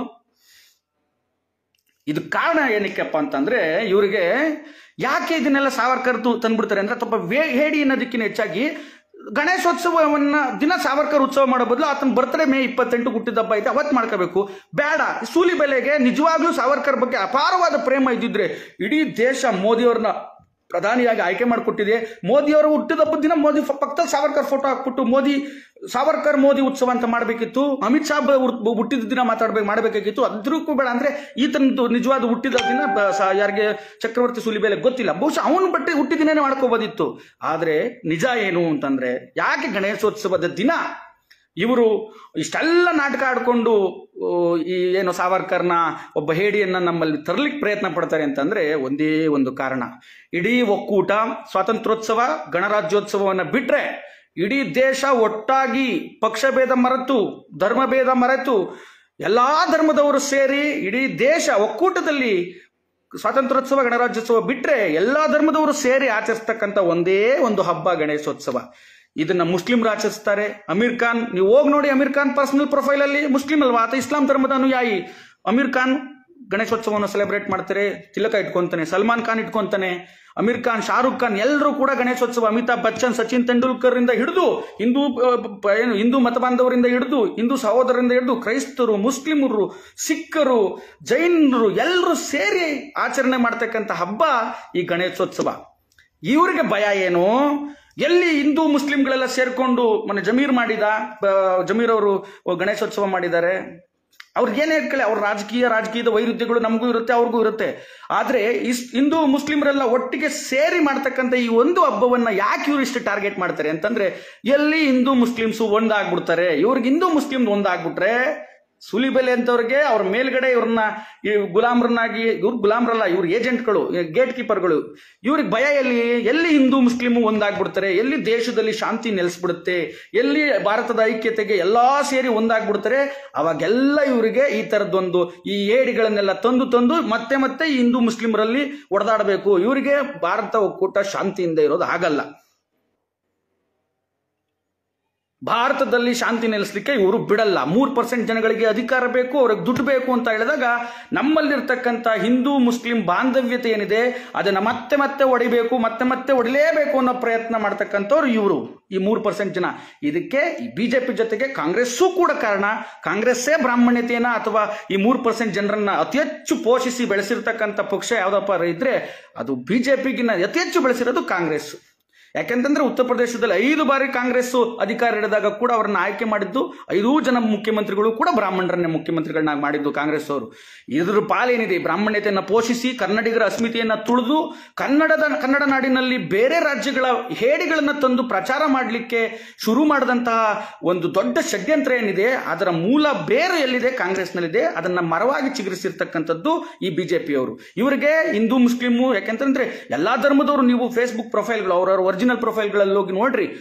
ಇದು ಕಾರಣ ಏನಕ್ಕಪ್ಪ ಅಂತಂದ್ರೆ, ಇವರಿಗೆ ಯಾಕೆ ಇದನ್ನೆಲ್ಲ ಸಾವರ್ಕರ್ದು ತಂದ್ಬಿಡ್ತಾರೆ ಅಂದ್ರೆ, ಅಥವಾ ಹೇಡಿ ಅನ್ನೋದಕ್ಕಿಂತ ಹೆಚ್ಚಾಗಿ ಗಣೇಶೋತ್ಸವವನ್ನ ದಿನ ಸಾವರ್ಕರ್ ಉತ್ಸವ ಮಾಡೋ ಬದಲು ಆತನ ಬರ್ತ್ಡೇ ಮೇ 28 ಹುಟ್ಟಿದಬ್ಬ ಐತೆ ಅವತ್ತು ಮಾಡ್ಕೋಬೇಕು. ಬೇಡ, ಸೂಲಿಬೆಲೆಗೆ ನಿಜವಾಗ್ಲೂ ಸಾವರ್ಕರ್ ಬಗ್ಗೆ ಅಪಾರವಾದ ಪ್ರೇಮ ಇದ್ದಿದ್ರೆ ಇಡೀ ದೇಶ ಮೋದಿಯವ್ರನ್ನ ಪ್ರಧಾನಿಯಾಗಿ ಆಯ್ಕೆ ಮಾಡಿಕೊಟ್ಟಿದೆ. ಮೋದಿಯವರು ಹುಟ್ಟಿದಬ್ಬದ ದಿನ ಮೋದಿ ಪಕ್ಕದಲ್ಲಿ ಸಾವರ್ಕರ್ ಫೋಟೋ ಹಾಕ್ಬಿಟ್ಟು ಸಾವರ್ಕರ್ ಮೋದಿ ಉತ್ಸವ ಅಂತ ಮಾಡಬೇಕಿತ್ತು. ಅಮಿತ್ ಶಾ ಹುಟ್ಟಿದ ದಿನ ಮಾಡಬೇಕಾಗಿತ್ತು. ಅದ್ರಕ್ಕೂ ಬೇಡ ಅಂದ್ರೆ ಈತನದು ನಿಜವಾದ ಹುಟ್ಟಿದ ದಿನ ಯಾರಿಗೆ ಚಕ್ರವರ್ತಿ ಸೂಲಿಬೆಲೆ ಗೊತ್ತಿಲ್ಲ, ಬಹುಶಃ ಅವನು ಬಟ್ಟೆ ಹುಟ್ಟಿದಿನೇ ಮಾಡ್ಕೋಬೋದಿತ್ತು. ಆದ್ರೆ ನಿಜ ಏನು ಅಂತಂದ್ರೆ, ಯಾಕೆ ಗಣೇಶೋತ್ಸವದ ದಿನ ಇವರು ಇಷ್ಟೆಲ್ಲ ನಾಟಕ ಆಡ್ಕೊಂಡು ಈ ಏನು ಸಾವರ್ಕರ್ನ ಒಬ್ಬ ಹೇಡಿಯನ್ನ ನಮ್ಮಲ್ಲಿ ತರಲಿಕ್ಕೆ ಪ್ರಯತ್ನ ಪಡ್ತಾರೆ ಅಂತಂದ್ರೆ ಒಂದೇ ಒಂದು ಕಾರಣ. ಇಡೀ ಒಕ್ಕೂಟ ಸ್ವಾತಂತ್ರ್ಯೋತ್ಸವ, ಗಣರಾಜ್ಯೋತ್ಸವವನ್ನ ಬಿಟ್ರೆ ಇಡೀ ದೇಶ ಒಟ್ಟಾಗಿ ಪಕ್ಷಭೇದ ಮರೆತು, ಧರ್ಮಭೇದ ಮರೆತು, ಎಲ್ಲಾ ಧರ್ಮದವರು ಸೇರಿ ಇಡೀ ದೇಶ ಒಕ್ಕೂಟದಲ್ಲಿ ಸ್ವಾತಂತ್ರ್ಯೋತ್ಸವ, ಗಣರಾಜ್ಯೋತ್ಸವ ಬಿಟ್ರೆ ಎಲ್ಲಾ ಧರ್ಮದವರು ಸೇರಿ ಆಚರಿಸ್ತಕ್ಕಂಥ ಒಂದೇ ಒಂದು ಹಬ್ಬ ಗಣೇಶೋತ್ಸವ. ಇದನ್ನ ಮುಸ್ಲಿಂರು ಆಚರಿಸ್ತಾರೆ. ಅಮೀರ್ ಖಾನ್, ನೀವು ಹೋಗಿ ನೋಡಿ, ಅಮೀರ್ ಖಾನ್ ಪರ್ಸನಲ್ ಪ್ರೊಫೈಲ್ ಅಲ್ಲಿ ಮುಸ್ಲಿಂ ಅಲ್ವಾ, ಆತ ಇಸ್ಲಾಂ ಧರ್ಮದ ಅನುಯಾಯಿ. ಅಮೀರ್ ಖಾನ್ ಗಣೇಶೋತ್ಸವವನ್ನು ಸೆಲೆಬ್ರೇಟ್ ಮಾಡ್ತಾರೆ, ತಿಲಕ ಇಟ್ಕೊಂತಾನೆ. ಸಲ್ಮಾನ್ ಖಾನ್ ಇಟ್ಕೊಂತಾನೆ, ಅಮೀರ್ ಖಾನ್, ಶಾರುಖ್ ಖಾನ್ ಎಲ್ಲರೂ ಕೂಡ ಗಣೇಶೋತ್ಸವ. ಅಮಿತಾಬ್ ಬಚ್ಚನ್, ಸಚಿನ್ ತೆಂಡೂಲ್ಕರ್ ಇಂದ ಹಿಡಿದು ಹಿಂದೂ ಮತ ಬಾಂಧವರಿಂದ ಹಿಡಿದು, ಹಿಂದೂ ಸಹೋದರರಿಂದ ಹಿಡಿದು, ಕ್ರೈಸ್ತರು, ಮುಸ್ಲಿಮರು, ಸಿಖ್ಖರು, ಜೈನರು ಎಲ್ಲರೂ ಸೇರಿ ಆಚರಣೆ ಮಾಡ್ತಕ್ಕಂಥ ಹಬ್ಬ ಈ ಗಣೇಶೋತ್ಸವ. ಇವರಿಗೆ ಭಯ ಏನು? ಎಲ್ಲಿ ಹಿಂದೂ ಮುಸ್ಲಿಂಗಳೆಲ್ಲ ಸೇರ್ಕೊಂಡು ಮೊನ್ನೆ ಜಮೀರ್ ಅವರು ಗಣೇಶೋತ್ಸವ ಮಾಡಿದ್ದಾರೆ. ಅವ್ರಿಗೆ ಏನೇ ಇಟ್ಕೊಳ್ಳಿ, ಅವ್ರ ರಾಜಕೀಯದ ವೈರುಧ್ಯಗಳು ನಮಗೂ ಇರುತ್ತೆ, ಅವ್ರಿಗೂ ಇರುತ್ತೆ. ಆದ್ರೆ ಹಿಂದೂ ಮುಸ್ಲಿಮರೆಲ್ಲ ಒಟ್ಟಿಗೆ ಸೇರಿ ಮಾಡ್ತಕ್ಕಂಥ ಈ ಒಂದು ಹಬ್ಬವನ್ನ ಯಾಕೆ ಇವ್ರು ಇಷ್ಟು ಟಾರ್ಗೆಟ್ ಮಾಡ್ತಾರೆ ಅಂತಂದ್ರೆ, ಎಲ್ಲಿ ಹಿಂದೂ ಮುಸ್ಲಿಮ್ಸು ಒಂದಾಗ್ಬಿಡ್ತಾರೆ. ಇವ್ರಿಗೆ ಹಿಂದೂ ಮುಸ್ಲಿಂ ಒಂದಾಗ್ಬಿಟ್ರೆ ಸೂಲಿಬೆಲೆ ಅಂತವ್ರಿಗೆ ಅವ್ರ ಮೇಲ್ಗಡೆ ಇವ್ರನ್ನ ಈ ಗುಲಾಮ್ರನ್ನಾಗಿ, ಇವ್ರು ಗುಲಾಮ್ರಲ್ಲ, ಇವ್ರ ಏಜೆಂಟ್ಗಳು, ಗೇಟ್ ಕೀಪರ್ಗಳು. ಇವ್ರಿಗೆ ಭಯ ಎಲ್ಲಿ ಹಿಂದೂ ಮುಸ್ಲಿಮು ಒಂದಾಗ್ಬಿಡ್ತಾರೆ, ಎಲ್ಲಿ ದೇಶದಲ್ಲಿ ಶಾಂತಿ ನೆಲೆಸ್ಬಿಡುತ್ತೆ, ಎಲ್ಲಿ ಭಾರತದ ಐಕ್ಯತೆಗೆ ಎಲ್ಲಾ ಸೇರಿ ಒಂದಾಗ್ಬಿಡ್ತಾರೆ, ಅವಾಗೆಲ್ಲ ಇವರಿಗೆ ಈ ತರದೊಂದು ಈ ಏಡಿಗಳನ್ನೆಲ್ಲ ತಂದು ಮತ್ತೆ ಈ ಹಿಂದೂ ಮುಸ್ಲಿಮರಲ್ಲಿ ಒಡೆದಾಡಬೇಕು. ಇವರಿಗೆ ಭಾರತ ಒಕ್ಕೂಟ ಶಾಂತಿಯಿಂದ ಇರೋದು ಆಗಲ್ಲ. ಭಾರತದಲ್ಲಿ ಶಾಂತಿ ನೆಲೆಸಲಿಕ್ಕೆ ಇವರು ಬಿಡಲ್ಲ. 3% ಜನಗಳಿಗೆ ಅಧಿಕಾರ ಬೇಕು, ಅವ್ರಿಗೆ ದುಡ್ಡು ಬೇಕು ಅಂತ ಹೇಳಿದಾಗ ನಮ್ಮಲ್ಲಿರ್ತಕ್ಕಂಥ ಹಿಂದೂ ಮುಸ್ಲಿಂ ಬಾಂಧವ್ಯತೆ ಏನಿದೆ ಅದನ್ನ ಮತ್ತೆ ಹೊಡಿಬೇಕು, ಮತ್ತೆ ಹೊಡಿಲೇಬೇಕು ಅನ್ನೋ ಪ್ರಯತ್ನ ಮಾಡ್ತಕ್ಕಂಥವ್ರು ಇವರು, ಈ 3% ಜನ. ಇದಕ್ಕೆ ಬಿಜೆಪಿ ಜೊತೆಗೆ ಕಾಂಗ್ರೆಸ್ಸೂ ಕೂಡ ಕಾರಣ. ಕಾಂಗ್ರೆಸ್ಸೇ ಬ್ರಾಹ್ಮಣ್ಯತೆಯನ್ನ ಅಥವಾ ಈ 3% ಜನರನ್ನ ಅತಿ ಹೆಚ್ಚು ಪೋಷಿಸಿ ಬೆಳೆಸಿರ್ತಕ್ಕಂಥ ಪಕ್ಷ ಯಾವ್ದಪ್ಪ ಇದ್ರೆ ಅದು ಬಿಜೆಪಿಗಿನ್ನ ಅತಿ ಹೆಚ್ಚು ಬೆಳೆಸಿರೋದು ಕಾಂಗ್ರೆಸ್. ಯಾಕೆಂತಂದ್ರೆ ಉತ್ತರ ಪ್ರದೇಶದಲ್ಲಿ 5 ಬಾರಿ ಕಾಂಗ್ರೆಸ್ ಅಧಿಕಾರ ಹಿಡಿದಾಗ ಕೂಡ ಅವರನ್ನ ಆಯ್ಕೆ ಮಾಡಿದ್ದು 5 ಜನ ಮುಖ್ಯಮಂತ್ರಿಗಳು ಕೂಡ ಬ್ರಾಹ್ಮಣರನ್ನೇ ಮುಖ್ಯಮಂತ್ರಿಗಳನ್ನಾಗಿ ಮಾಡಿದ್ದು ಕಾಂಗ್ರೆಸ್ ಅವರು. ಇದ್ರ ಪಾಲೇನಿದೆ, ಬ್ರಾಹ್ಮಣ್ಯತೆಯನ್ನು ಪೋಷಿಸಿ ಕನ್ನಡಿಗರ ಅಸ್ಮಿತೆಯನ್ನ ತುಳಿದು ಕನ್ನಡ ನಾಡಿನಲ್ಲಿ ಬೇರೆ ರಾಜ್ಯಗಳ ಹೇಡಿಗಳನ್ನ ತಂದು ಪ್ರಚಾರ ಮಾಡಲಿಕ್ಕೆ ಶುರು ಮಾಡಿದಂತಹ ಒಂದು ದೊಡ್ಡ ಷಡ್ಯಂತ್ರ ಏನಿದೆ ಅದರ ಮೂಲ ಬೇರು ಎಲ್ಲಿದೆ, ಕಾಂಗ್ರೆಸ್ನಲ್ಲಿದೆ. ಅದನ್ನ ಮರವಾಗಿ ಚಿಗುರಿಸಿರ್ತಕ್ಕಂಥದ್ದು ಈ ಬಿಜೆಪಿಯವರು. ಇವರಿಗೆ ಹಿಂದೂ ಮುಸ್ಲಿಮು, ಯಾಕೆಂತಂದ್ರೆ ಎಲ್ಲಾ ಧರ್ಮದವರು ನೀವು ಫೇಸ್ಬುಕ್ ಪ್ರೊಫೈಲ್ಗಳು, ಅವರವರ ಒರಿಜಿನಲ್ ಪ್ರೊಫೈಲ್ಗಳಲ್ಲಿ ಹೋಗಿ ನೋಡ್ರಿ,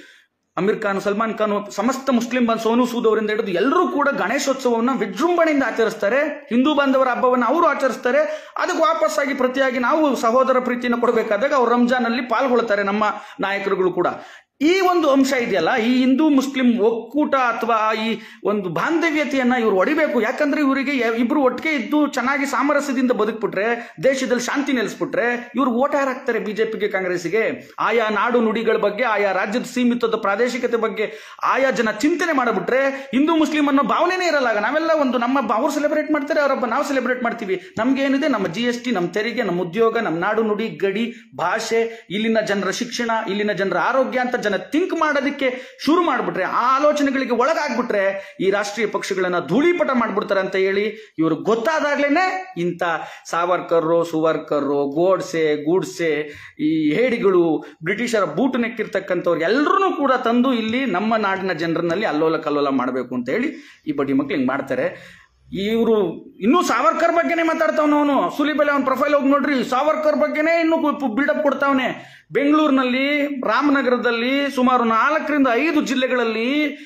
ಅಮೀರ್ ಖಾನ್, ಸಲ್ಮಾನ್ ಖಾನ್, ಸಮಸ್ತ ಮುಸ್ಲಿಂ ಸೋನು ಸೂದ್ ಅವರಿಂದ ಹಿಡಿದು ಎಲ್ಲರೂ ಕೂಡ ಗಣೇಶೋತ್ಸವವನ್ನು ವಿಜೃಂಭಣೆಯಿಂದ ಆಚರಿಸ್ತಾರೆ. ಹಿಂದೂ ಬಾಂಧವರ ಹಬ್ಬವನ್ನು ಅವರು ಆಚರಿಸ್ತಾರೆ. ಅದಕ್ಕೆ ವಾಪಸ್ಸಾಗಿ ಪ್ರತಿಯಾಗಿ ನಾವು ಸಹೋದರ ಪ್ರೀತಿಯನ್ನು ಕೊಡಬೇಕಾದಾಗ ಅವ್ರು ರಂಜಾನ್ ಅಲ್ಲಿ ಪಾಲ್ಗೊಳ್ತಾರೆ ನಮ್ಮ ನಾಯಕರುಗಳು ಕೂಡ. ಈ ಒಂದು ಅಂಶ ಇದೆಯಲ್ಲ, ಈ ಹಿಂದೂ ಮುಸ್ಲಿಂ ಒಕ್ಕೂಟ ಅಥವಾ ಈ ಒಂದು ಬಾಂಧವ್ಯತೆಯನ್ನ ಇವ್ರು ಹೊಡಿಬೇಕು. ಯಾಕಂದ್ರೆ ಇವರಿಗೆ ಇಬ್ರು ಒಟ್ಟಿಗೆ ಇದ್ದು ಚೆನ್ನಾಗಿ ಸಾಮರಸ್ಯದಿಂದ ಬದುಕ್ಬಿಟ್ರೆ, ದೇಶದಲ್ಲಿ ಶಾಂತಿ ನೆಲೆಸ್ಬಿಟ್ರೆ ಇವ್ರು ಓಟ್ ಹಾಕ್ತಾರೆ ಬಿಜೆಪಿಗೆ, ಕಾಂಗ್ರೆಸ್ಗೆ. ಆಯಾ ನಾಡು ನುಡಿಗಳ ಬಗ್ಗೆ, ಆಯಾ ರಾಜ್ಯದ ಸೀಮಿತದ ಪ್ರಾದೇಶಿಕತೆ ಬಗ್ಗೆ ಆಯಾ ಜನ ಚಿಂತನೆ ಮಾಡಿಬಿಟ್ರೆ ಹಿಂದೂ ಮುಸ್ಲಿಂ ಅನ್ನೋ ಭಾವನೆನೇ ಇರಲ್ಲ. ನಾವೆಲ್ಲ ಒಂದು ನಮ್ಮ ಅವ್ರು ಸೆಲೆಬ್ರೇಟ್ ಮಾಡ್ತಾರೆ, ಅವರೊಬ್ಬ ನಾವು ಸೆಲೆಬ್ರೇಟ್ ಮಾಡ್ತೀವಿ. ನಮ್ಗೇನಿದೆ, ನಮ್ಮ GST, ನಮ್ಮ ತೆರಿಗೆ, ನಮ್ಮ ಉದ್ಯೋಗ, ನಮ್ಮ ನಾಡು ನುಡಿ, ಗಡಿ, ಭಾಷೆ, ಇಲ್ಲಿನ ಜನರ ಶಿಕ್ಷಣ, ಇಲ್ಲಿನ ಜನರ ಆರೋಗ್ಯ ಅಂತ ಥಿಂಕ್ ಮಾಡೋದಕ್ಕೆ ಶುರು ಮಾಡ್ಬಿಟ್ರೆ, ಆ ಆಲೋಚನೆಗಳಿಗೆ ಒಳಗಾಗ್ಬಿಟ್ರೆ ಈ ರಾಷ್ಟ್ರೀಯ ಪಕ್ಷಗಳನ್ನ ಧೂಳಿಪಟ ಮಾಡ್ಬಿಡ್ತಾರೆ ಅಂತ ಹೇಳಿ ಇವರು ಗೊತ್ತಾದಾಗ್ಲೇನೆ ಇಂಥ ಸಾವರ್ಕರ್, ಸುವರ್ಕರ್, ಗೋಡ್ಸೆ, ಗೂಡ್ಸೆ, ಈ ಹೇಡಿಗಳು, ಬ್ರಿಟಿಷರ ಬೂಟು ನೆಕ್ಕಿರ್ತಕ್ಕಂಥವ್ರು ಎಲ್ಲರೂ ಕೂಡ ತಂದು ಇಲ್ಲಿ ನಮ್ಮ ನಾಡಿನ ಜನರನ್ನಲ್ಲಿ ಅಲ್ಲೋಲ ಕಲ್ಲೋಲ ಮಾಡಬೇಕು ಅಂತ ಹೇಳಿ ಈ ಬಡ್ಡಿ ಮಕ್ಳು ಹಿಂಗ್ ಮಾಡ್ತಾರೆ. ಇವರು ಇನ್ನೂ ಸಾವರ್ಕರ್ ಬಗ್ಗೆನೇ ಮಾತಾಡ್ತಾವನ ಅವನು. ಸೂಲಿಬೆಲೆ ಅವನ ಪ್ರೊಫೈಲ್ ಹೋಗಿ ನೋಡ್ರಿ, ಸಾವರ್ಕರ್ ಬಗ್ಗೆನೇ ಇನ್ನೂ ಬಿಲ್ಡಪ್ ಕೊಡ್ತಾವನೆ. ಬೆಂಗಳೂರಿನಲ್ಲಿ, ರಾಮನಗರದಲ್ಲಿ, ಸುಮಾರು 4 ರಿಂದ 5 ಜಿಲ್ಲೆಗಳಲ್ಲಿ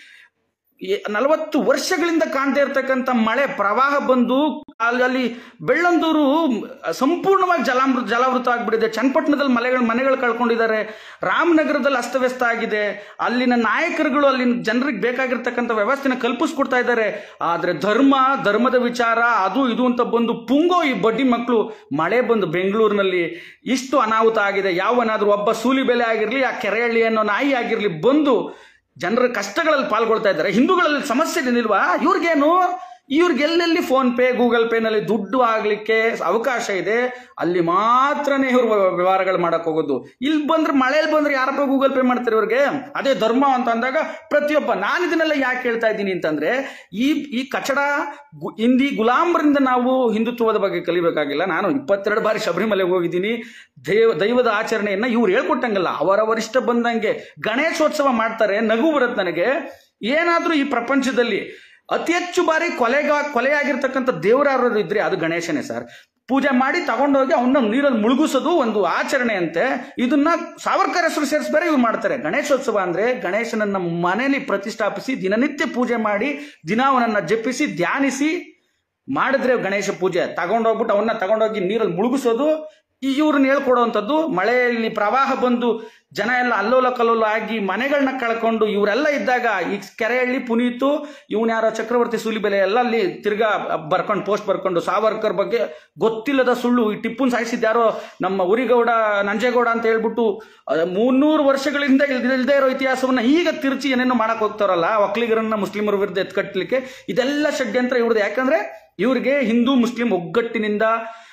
40 ವರ್ಷಗಳಿಂದ ಕಾಣದೇ ಇರತಕ್ಕಂಥ ಮಳೆ ಪ್ರವಾಹ ಬಂದು ಅಲ್ಲಿ ಬೆಳ್ಳಂದೂರು ಸಂಪೂರ್ಣವಾಗಿ ಜಲಾವೃತ ಆಗ್ಬಿಟ್ಟಿದೆ. ಚನ್ನಪಟ್ಟಣದಲ್ಲಿ ಮನೆಗಳು ಕಳ್ಕೊಂಡಿದ್ದಾರೆ. ರಾಮನಗರದಲ್ಲಿ ಅಸ್ತವ್ಯಸ್ತ ಆಗಿದೆ. ಅಲ್ಲಿನ ನಾಯಕರುಗಳು ಅಲ್ಲಿನ ಜನರಿಗೆ ಬೇಕಾಗಿರ್ತಕ್ಕಂಥ ವ್ಯವಸ್ಥೆನ ಕಲ್ಪಿಸ್ಕೊಡ್ತಾ ಇದ್ದಾರೆ. ಆದ್ರೆ ಧರ್ಮದ ವಿಚಾರ ಅದು ಇದು ಅಂತ ಬಂದು ಪುಂಗೋ ಈ ಬಡ್ಡಿ ಮಕ್ಕಳು ಮಳೆ ಬಂದು ಬೆಂಗಳೂರಿನಲ್ಲಿ ಇಷ್ಟು ಅನಾಹುತ ಆಗಿದೆ. ಯಾವನಾದ್ರೂ ಒಬ್ಬ ಸೂಲಿಬೆಲೆ ಆಗಿರ್ಲಿ, ಆ ಕೆರೆಹಳ್ಳಿ ಅನ್ನೋ ನಾಯಿ ಆಗಿರ್ಲಿ ಬಂದು ಜನರ ಕಷ್ಟಗಳಲ್ಲಿ ಪಾಲ್ಗೊಳ್ತಾ ಇದ್ದಾರೆ. ಹಿಂದೂಗಳಲ್ಲಿ ಸಮಸ್ಯೆ ಏನಿಲ್ವಾ? ಇವ್ರಿಗೆಲ್ಲೆಲ್ಲಿ ಫೋನ್ ಪೇ, ಗೂಗಲ್ ಪೇನಲ್ಲಿ ದುಡ್ಡು ಆಗ್ಲಿಕ್ಕೆ ಅವಕಾಶ ಇದೆ, ಅಲ್ಲಿ ಮಾತ್ರನೇ ಇವ್ರು ವ್ಯವಹಾರಗಳು ಮಾಡಕ್ ಹೋಗೋದು. ಇಲ್ಲಿ ಬಂದ್ರೆ, ಮಳೆಯಲ್ಲಿ ಬಂದ್ರೆ ಯಾರಪ್ಪ ಗೂಗಲ್ ಪೇ ಮಾಡ್ತಾರೆ ಇವ್ರಿಗೆ? ಅದೇ ಧರ್ಮ ಅಂತ ಅಂದಾಗ ಪ್ರತಿಯೊಬ್ಬ, ನಾನು ಇದನ್ನೆಲ್ಲ ಯಾಕೆ ಹೇಳ್ತಾ ಇದ್ದೀನಿ ಅಂತಂದ್ರೆ, ಈ ಕಚಡ ಹಿಂದಿ ಗುಲಾಮರಿಂದ ನಾವು ಹಿಂದುತ್ವದ ಬಗ್ಗೆ ಕಲಿಬೇಕಾಗಿಲ್ಲ. ನಾನು 22 ಬಾರಿ ಶಬರಿಮಲೆಗೆ ಹೋಗಿದ್ದೀನಿ. ದೈವದ ಆಚರಣೆಯನ್ನ ಇವ್ರು ಹೇಳ್ಕೊಟ್ಟಂಗಲ್ಲ, ಅವರವರಿಷ್ಟ ಬಂದಂಗೆ ಗಣೇಶೋತ್ಸವ ಮಾಡ್ತಾರೆ. ನಗು ಬರುತ್ತೆ ನನಗೆ. ಏನಾದ್ರೂ ಈ ಪ್ರಪಂಚದಲ್ಲಿ ಅತಿ ಹೆಚ್ಚು ಬಾರಿ ಕೊಲೆಯಾಗಿರ್ತಕ್ಕಂಥ ದೇವರಾರು ಇದ್ರೆ ಅದು ಗಣೇಶನೇ ಸರ್. ಪೂಜೆ ಮಾಡಿ ತಗೊಂಡೋಗಿ ಅವನ್ನ ನೀರಲ್ಲಿ ಮುಳುಗಿಸೋದು ಒಂದು ಆಚರಣೆ ಅಂತೆ. ಇದನ್ನ ಸಾವರ್ಕರ್ ಹೆಸರು ಸೇರಿಸಿ ಬೇರೆ ಇವ್ರು ಮಾಡ್ತಾರೆ. ಗಣೇಶೋತ್ಸವ ಅಂದ್ರೆ ಗಣೇಶನನ್ನ ಮನೆಯಲ್ಲಿ ಪ್ರತಿಷ್ಠಾಪಿಸಿ ದಿನನಿತ್ಯ ಪೂಜೆ ಮಾಡಿ ದಿನ ಅವನನ್ನ ಜಪಿಸಿ ಧ್ಯಾನಿಸಿ ಮಾಡಿದ್ರೆ ಗಣೇಶ ಪೂಜೆ. ತಗೊಂಡೋಗ್ಬಿಟ್ಟು ಅವನ್ನ ತಗೊಂಡೋಗಿ ನೀರಲ್ಲಿ ಮುಳುಗಿಸೋದು ಇವ್ರನ್ನ ಹೇಳ್ಕೊಡುವಂಥದ್ದು. ಮಳೆಯಲ್ಲಿ ಪ್ರವಾಹ ಬಂದು ಜನ ಎಲ್ಲ ಅಲ್ಲೋಲ ಕಲ್ಲೋಲ ಆಗಿ ಮನೆಗಳನ್ನ ಕಳ್ಕೊಂಡು ಇವರೆಲ್ಲ ಇದ್ದಾಗ ಈ ಕೆರೆಹಳ್ಳಿ ಪುನೀತು, ಇವನ್ ಯಾರೋ ಚಕ್ರವರ್ತಿ ಸೂಲಿಬೆಲೆ ಎಲ್ಲ ಅಲ್ಲಿ ತಿರ್ಗಾ ಪೋಸ್ಟ್ ಬರ್ಕೊಂಡು ಸಾವರ್ಕರ್ ಬಗ್ಗೆ ಗೊತ್ತಿಲ್ಲದ ಸುಳ್ಳು, ಈ ಟಿಪ್ಪುನ್ ಸಾಯಿಸಿದ್ಯಾರೋ ನಮ್ಮ ಉರಿಗೌಡ ನಂಜೇಗೌಡ ಅಂತ ಹೇಳ್ಬಿಟ್ಟು 300 ವರ್ಷಗಳಿಂದ ಇಲ್ದೇ ಇರೋ ಇತಿಹಾಸವನ್ನ ಈಗ ತಿರುಚಿ ಏನೇನೋ ಮಾಡಕ್ ಹೋಗ್ತಾರಲ್ಲ, ಒಕ್ಕಲಿಗರನ್ನ ಮುಸ್ಲಿಮರ ವಿರುದ್ಧ ಎತ್ಕಟ್ಟಲಿಕ್ಕೆ. ಇದೆಲ್ಲ ಷಡ್ಯಂತ್ರ ಇವ್ರದ್ದು. ಯಾಕಂದ್ರೆ ಇವ್ರಿಗೆ ಹಿಂದೂ ಮುಸ್ಲಿಂ ಒಗ್ಗಟ್ಟಿನಿಂದ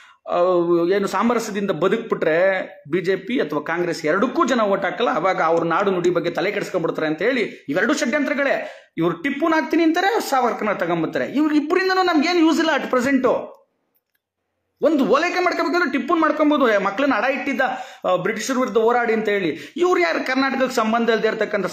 ಏನು ಸಾಮರಸ್ಯದಿಂದ ಬದುಕ್ಬಿಟ್ರೆ ಬಿಜೆಪಿ ಅಥವಾ ಕಾಂಗ್ರೆಸ್ ಎರಡಕ್ಕೂ ಜನ ಓಟ್ ಹಾಕಲ್ಲ. ಅವಾಗ ಅವ್ರ ನಾಡು ನುಡಿ ಬಗ್ಗೆ ತಲೆ ಕೆಡಿಸ್ಕೊಂಡ್ಬಿಡ್ತಾರೆ ಅಂತ ಹೇಳಿ ಇವೆರಡು ಷಡ್ಯಂತ್ರಗಳೇ. ಇವ್ರು ಟಿಪ್ಪುನ ಹಾಕ್ತೀನಿ ಅಂತಾರೆ, ಸಾವರ್ಕರ್ನ ತಗೊಂಬತ್ತಾರೆ. ಇವ್ರ ಇಬ್ಬರಿಂದನೂ ನಮ್ಗೇನು ಯೂಸ್ ಇಲ್ಲ. ಅಟ್ ಪ್ರೆಸೆಂಟು ಒಂದು ಓಲೈಕೆ ಮಾಡ್ಕೋಬೇಕಂದ್ರೆ ಟಿಪ್ಪುನ್ ಮಾಡ್ಕೊಬಹುದು. ಮಕ್ಕಳನ್ನ ಅಡ ಇಟ್ಟಿದ್ದ ಬ್ರಿಟಿಷರ ವಿರುದ್ಧ ಹೋರಾಡಿ ಅಂತ ಹೇಳಿ. ಇವ್ರು ಯಾರು ಕರ್ನಾಟಕಕ್ಕೆ ಸಂಬಂಧ ಇಲ್ಲದೆ ಇರ್ತಕ್ಕಂಥ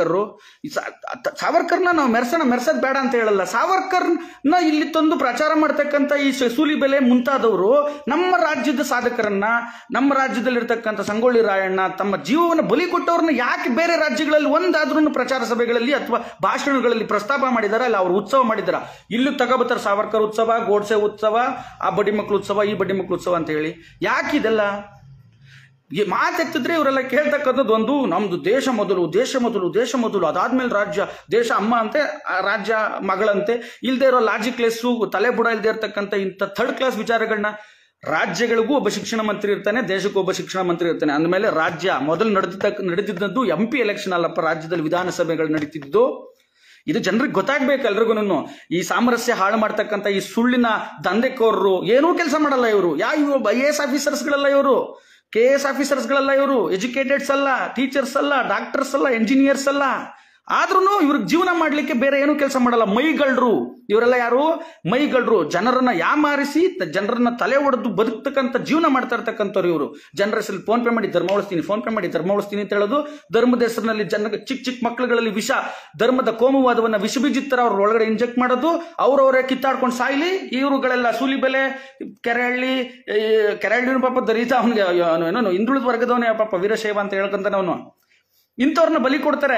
ಸಾವರ್ಕರ್ನ ನಾವು ಮೆರ್ಸೋದ್ ಬೇಡ ಅಂತ ಹೇಳಲ್ಲ. ಸಾವರ್ಕರ್ನ ಇಲ್ಲಿ ತಂದು ಪ್ರಚಾರ ಮಾಡ್ತಕ್ಕಂಥ ಈ ಸೂಲಿಬೆಲೆ ಮುಂತಾದವರು ನಮ್ಮ ರಾಜ್ಯದ ಸಾಧಕರನ್ನ, ನಮ್ಮ ರಾಜ್ಯದಲ್ಲಿರ್ತಕ್ಕಂಥ ಸಂಗೊಳ್ಳಿ ರಾಯಣ್ಣ ತಮ್ಮ ಜೀವವನ್ನು ಬಲಿ ಕೊಟ್ಟವ್ರನ್ನ ಯಾಕೆ ಬೇರೆ ರಾಜ್ಯಗಳಲ್ಲಿ ಒಂದಾದ್ರೂ ಪ್ರಚಾರ ಸಭೆಗಳಲ್ಲಿ ಅಥವಾ ಭಾಷಣಗಳಲ್ಲಿ ಪ್ರಸ್ತಾಪ ಮಾಡಿದಾರ? ಅಲ್ಲ ಅವ್ರು ಉತ್ಸವ ಮಾಡಿದಾರ? ಇಲ್ಲಿ ತಗೋಬತ್ತಾರೆ ಸಾವರ್ಕರ್ ಉತ್ಸವ, ಗೋಡ್ಸೆ ಉತ್ಸವ, ಆ ಬಡ್ಡಿ ಮಕ್ಕಳು ಉತ್ಸವ, ಈ ಬಡ್ಡಿ ಮಕ್ಕಳು ಉತ್ಸವ ಅಂತ ಹೇಳಿ. ಯಾಕಿದೆಲ್ಲ ಮಾತೆತ್ತಿದ್ರೆ ಇವರೆಲ್ಲ ಕೇಳ್ತಕ್ಕಂಥದ್ದು ಒಂದು, ನಮ್ದು ದೇಶ ಮೊದಲು, ದೇಶ ಮೊದಲು, ದೇಶ ಮೊದಲು, ಅದಾದ್ಮೇಲೆ ರಾಜ್ಯ, ದೇಶ ಅಮ್ಮ ಅಂತೆ, ರಾಜ್ಯ ಮಗಳಂತೆ. ಇಲ್ದೇ ಇರೋ ಲಾಜಿಕ್ಲೆಸ್ಸು, ತಲೆ ಬುಡ ಇಲ್ದೇ ಇರ್ತಕ್ಕಂಥ ಇಂಥ ಥರ್ಡ್ ಕ್ಲಾಸ್ ವಿಚಾರಗಳನ್ನ. ರಾಜ್ಯಗಳಿಗೂ ಒಬ್ಬ ಶಿಕ್ಷಣ ಮಂತ್ರಿ ಇರ್ತಾನೆ, ದೇಶಕ್ಕೂ ಒಬ್ಬ ಶಿಕ್ಷಣ ಮಂತ್ರಿ ಇರ್ತಾನೆ. ಅಂದಮೇಲೆ ರಾಜ್ಯ ಮೊದಲು ನಡೆದಿದ್ದದ್ದು MP ಎಲೆಕ್ಷನ್ ಅಲ್ಲಪ್ಪ, ರಾಜ್ಯದಲ್ಲಿ ವಿಧಾನಸಭೆಗಳು ನಡೀತಿದ್ದು. ಇದು ಜನರಿಗೆ ಗೊತ್ತಾಗ್ಬೇಕು ಎಲ್ರಿಗೂ. ಈ ಸಾಮರಸ್ಯ ಹಾಳು ಮಾಡ್ತಕ್ಕಂಥ ಈ ಸುಳ್ಳಿನ ದಂಧೆಕೋರರು ಏನೂ ಕೆಲಸ ಮಾಡಲ್ಲ. ಇವರು ಇವರು IAS ಆಫೀಸರ್ಸ್ಗಳಲ್ಲ, ಇವರು KS ಆಫೀಸರ್ಸ್ಗಳಲ್ಲ, ಇವರು ಎಜುಕೇಟೆಡ್ಸ್ ಅಲ್ಲ, ಟೀಚರ್ಸ್ ಅಲ್ಲ, ಡಾಕ್ಟರ್ಸ್ ಅಲ್ಲ, ಎಂಜಿನಿಯರ್ಸ್ ಅಲ್ಲ. ಆದ್ರೂ ಇವ್ರಿಗೆ ಜೀವನ ಮಾಡ್ಲಿಕ್ಕೆ ಬೇರೆ ಏನೂ ಕೆಲಸ ಮಾಡಲ್ಲ. ಮೈಗಳ್ರು ಇವರೆಲ್ಲ. ಯಾರು ಮೈಗಳ್ರು? ಜನರನ್ನ ಯಾಮಾರಿಸಿ ಜನರನ್ನ ತಲೆ ಹೊಡೆದು ಬದುಕ್ತಕ್ಕಂಥ ಜೀವನ ಮಾಡ್ತಾ ಇರ್ತಕ್ಕಂಥವ್ರು ಇವರು. ಜನರ ಹೆಸರಲ್ಲಿ ಫೋನ್ ಪೇ ಮಾಡಿ ಧರ್ಮ ಉಳಿಸ್ತೀನಿ, ಫೋನ್ ಪೇ ಮಾಡಿ ಧರ್ಮ ಉಳಿಸ್ತೀನಿ ಅಂತ ಹೇಳೋದು. ಧರ್ಮದ ಹೆಸರಿನಲ್ಲಿ ಚಿಕ್ಕ ಮಕ್ಕಳುಗಳಲ್ಲಿ ವಿಷ, ಧರ್ಮದ ಕೋಮುವಾದವನ್ನ ವಿಷಬೀಜಿತ್ತರ ಅವ್ರ ಒಳಗಡೆ ಇಂಜೆಕ್ಟ್ ಮಾಡೋದು. ಅವ್ರವರೇ ಕಿತ್ತಾಡ್ಕೊಂಡು ಸಾಯ್ಲಿ. ಇವರುಗಳೆಲ್ಲ ಸೂಲಿಬೆಲೆ, ಕೆರೆಹಳ್ಳಿ ಪಾಪ ದರಿತ, ಅವನಿಗೆ ಏನೋ ಹಿಂದುಳಿದ ವರ್ಗದವನೇ ಪಾಪ ವೀರಶೈವ ಅಂತ ಹೇಳ್ಕೊಂತಾನೆ ಅವನು. ಇಂಥವ್ರನ್ನ ಬಲಿ ಕೊಡ್ತಾರೆ.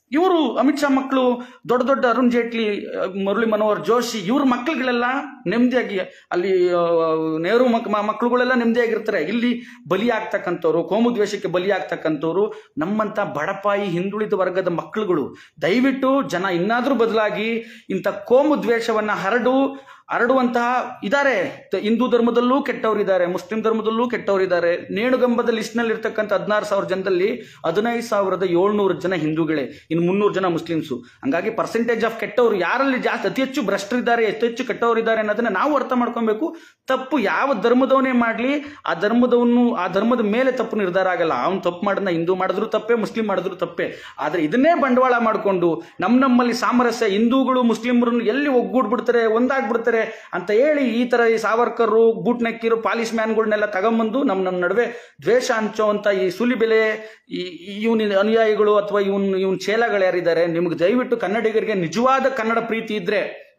ಇವರು ಅಮಿತ್ ಶಾ ಮಕ್ಕಳು, ದೊಡ್ಡ ದೊಡ್ಡ ಅರುಣ್ ಜೇಟ್ಲಿ, ಮುರಳಿ ಮನೋಹರ್ ಜೋಶಿ, ಇವ್ರ ಮಕ್ಕಳುಗಳೆಲ್ಲ ನೆಮ್ಮದಿಯಾಗಿ ಅಲ್ಲಿ ನೆಹರು ಮಕ್ಕಳುಗಳೆಲ್ಲ ನೆಮ್ಮದಿಯಾಗಿರ್ತಾರೆ. ಇಲ್ಲಿ ಬಲಿಯಾಗ್ತಕ್ಕಂಥವ್ರು, ಕೋಮು ದ್ವೇಷಕ್ಕೆ ಬಲಿಯಾಗ್ತಕ್ಕಂಥವ್ರು ನಮ್ಮಂತ ಬಡಪಾಯಿ ಹಿಂದುಳಿದ ವರ್ಗದ ಮಕ್ಕಳುಗಳು. ದಯವಿಟ್ಟು ಜನ ಇನ್ನಾದ್ರೂ ಬದಲಾಗಿ ಇಂಥ ಕೋಮು ದ್ವೇಷವನ್ನ ಹರಡುವಂತಹ ಇದ್ದಾರೆ. ಹಿಂದೂ ಧರ್ಮದಲ್ಲೂ ಕೆಟ್ಟವರಿದ್ದಾರೆ, ಮುಸ್ಲಿಂ ಧರ್ಮದಲ್ಲೂ ಕೆಟ್ಟವರಿದ್ದಾರೆ. ನೇಣುಗಂಬದ ಲಿಸ್ಟ್ ನಲ್ಲಿ ಇರ್ತಕ್ಕಂಥ 16,000 ಜನದಲ್ಲಿ 15,700 ಜನ ಹಿಂದೂಗಳೇ, ಇನ್ನು 300 ಜನ ಮುಸ್ಲಿಮ್ಸು. ಹಂಗಾಗಿ ಪರ್ಸೆಂಟೇಜ್ ಆಫ್ ಕೆಟ್ಟವರು ಯಾರಲ್ಲಿ ಜಾಸ್ತಿ, ಅತಿ ಹೆಚ್ಚು ಭ್ರಷ್ಟರಿದ್ದಾರೆ, ಅತಿ ಹೆಚ್ಚು ಕೆಟ್ಟವರಿದ್ದಾರೆ ಅನ್ನೋದನ್ನ ನಾವು ಅರ್ಥ ಮಾಡ್ಕೊಬೇಕು. ತಪ್ಪು ಯಾವ ಧರ್ಮದವನೇ ಮಾಡ್ಲಿ, ಆ ಧರ್ಮದ ಮೇಲೆ ತಪ್ಪು ನಿರ್ಧಾರ ಆಗಲ್ಲ. ಅವ್ನು ತಪ್ಪು ಮಾಡೋದನ್ನ ಹಿಂದೂ ಮಾಡಿದ್ರು ತಪ್ಪೇ, ಮುಸ್ಲಿಂ ಮಾಡಿದ್ರು ತಪ್ಪೇ. ಆದ್ರೆ ಇದನ್ನೇ ಬಂಡವಾಳ ಮಾಡಿಕೊಂಡು ನಮ್ಮಲ್ಲಿ ಸಾಮರಸ್ಯ, ಹಿಂದೂಗಳು ಮುಸ್ಲಿಮರನ್ನು ಎಲ್ಲಿ ಒಗ್ಗೂಡ್ಬಿಡ್ತಾರೆ, ಒಂದಾಗ್ಬಿಡ್ತಾರೆ ಅಂತ ಹೇಳಿ ಈ ತರ ಈ ಸಾವರ್ಕರ್, ಬೂಟ್ನೆಕ್ಕಿರು, ಪಾಲಿಸ್ ಮ್ಯಾನ್ಗಳನ್ನೆಲ್ಲ ತಗೊಂಬಂದು ನಮ್ಮ ನಡುವೆ ದ್ವೇಷ ಹಂಚುವಂತ ಈ ಸುಲಿಬೆಲೆ ಇವನ ಅನುಯಾಯಿಗಳು ಅಥವಾ ಇವನ್ ಚೇಲಗಳು ಯಾರಿದ್ದಾರೆ, ನಿಮ್ಗೆ ದಯವಿಟ್ಟು ಕನ್ನಡಿಗರಿಗೆ ನಿಜವಾದ ಕನ್ನಡ ಪ್ರೀತಿ ಇದ್ರೆ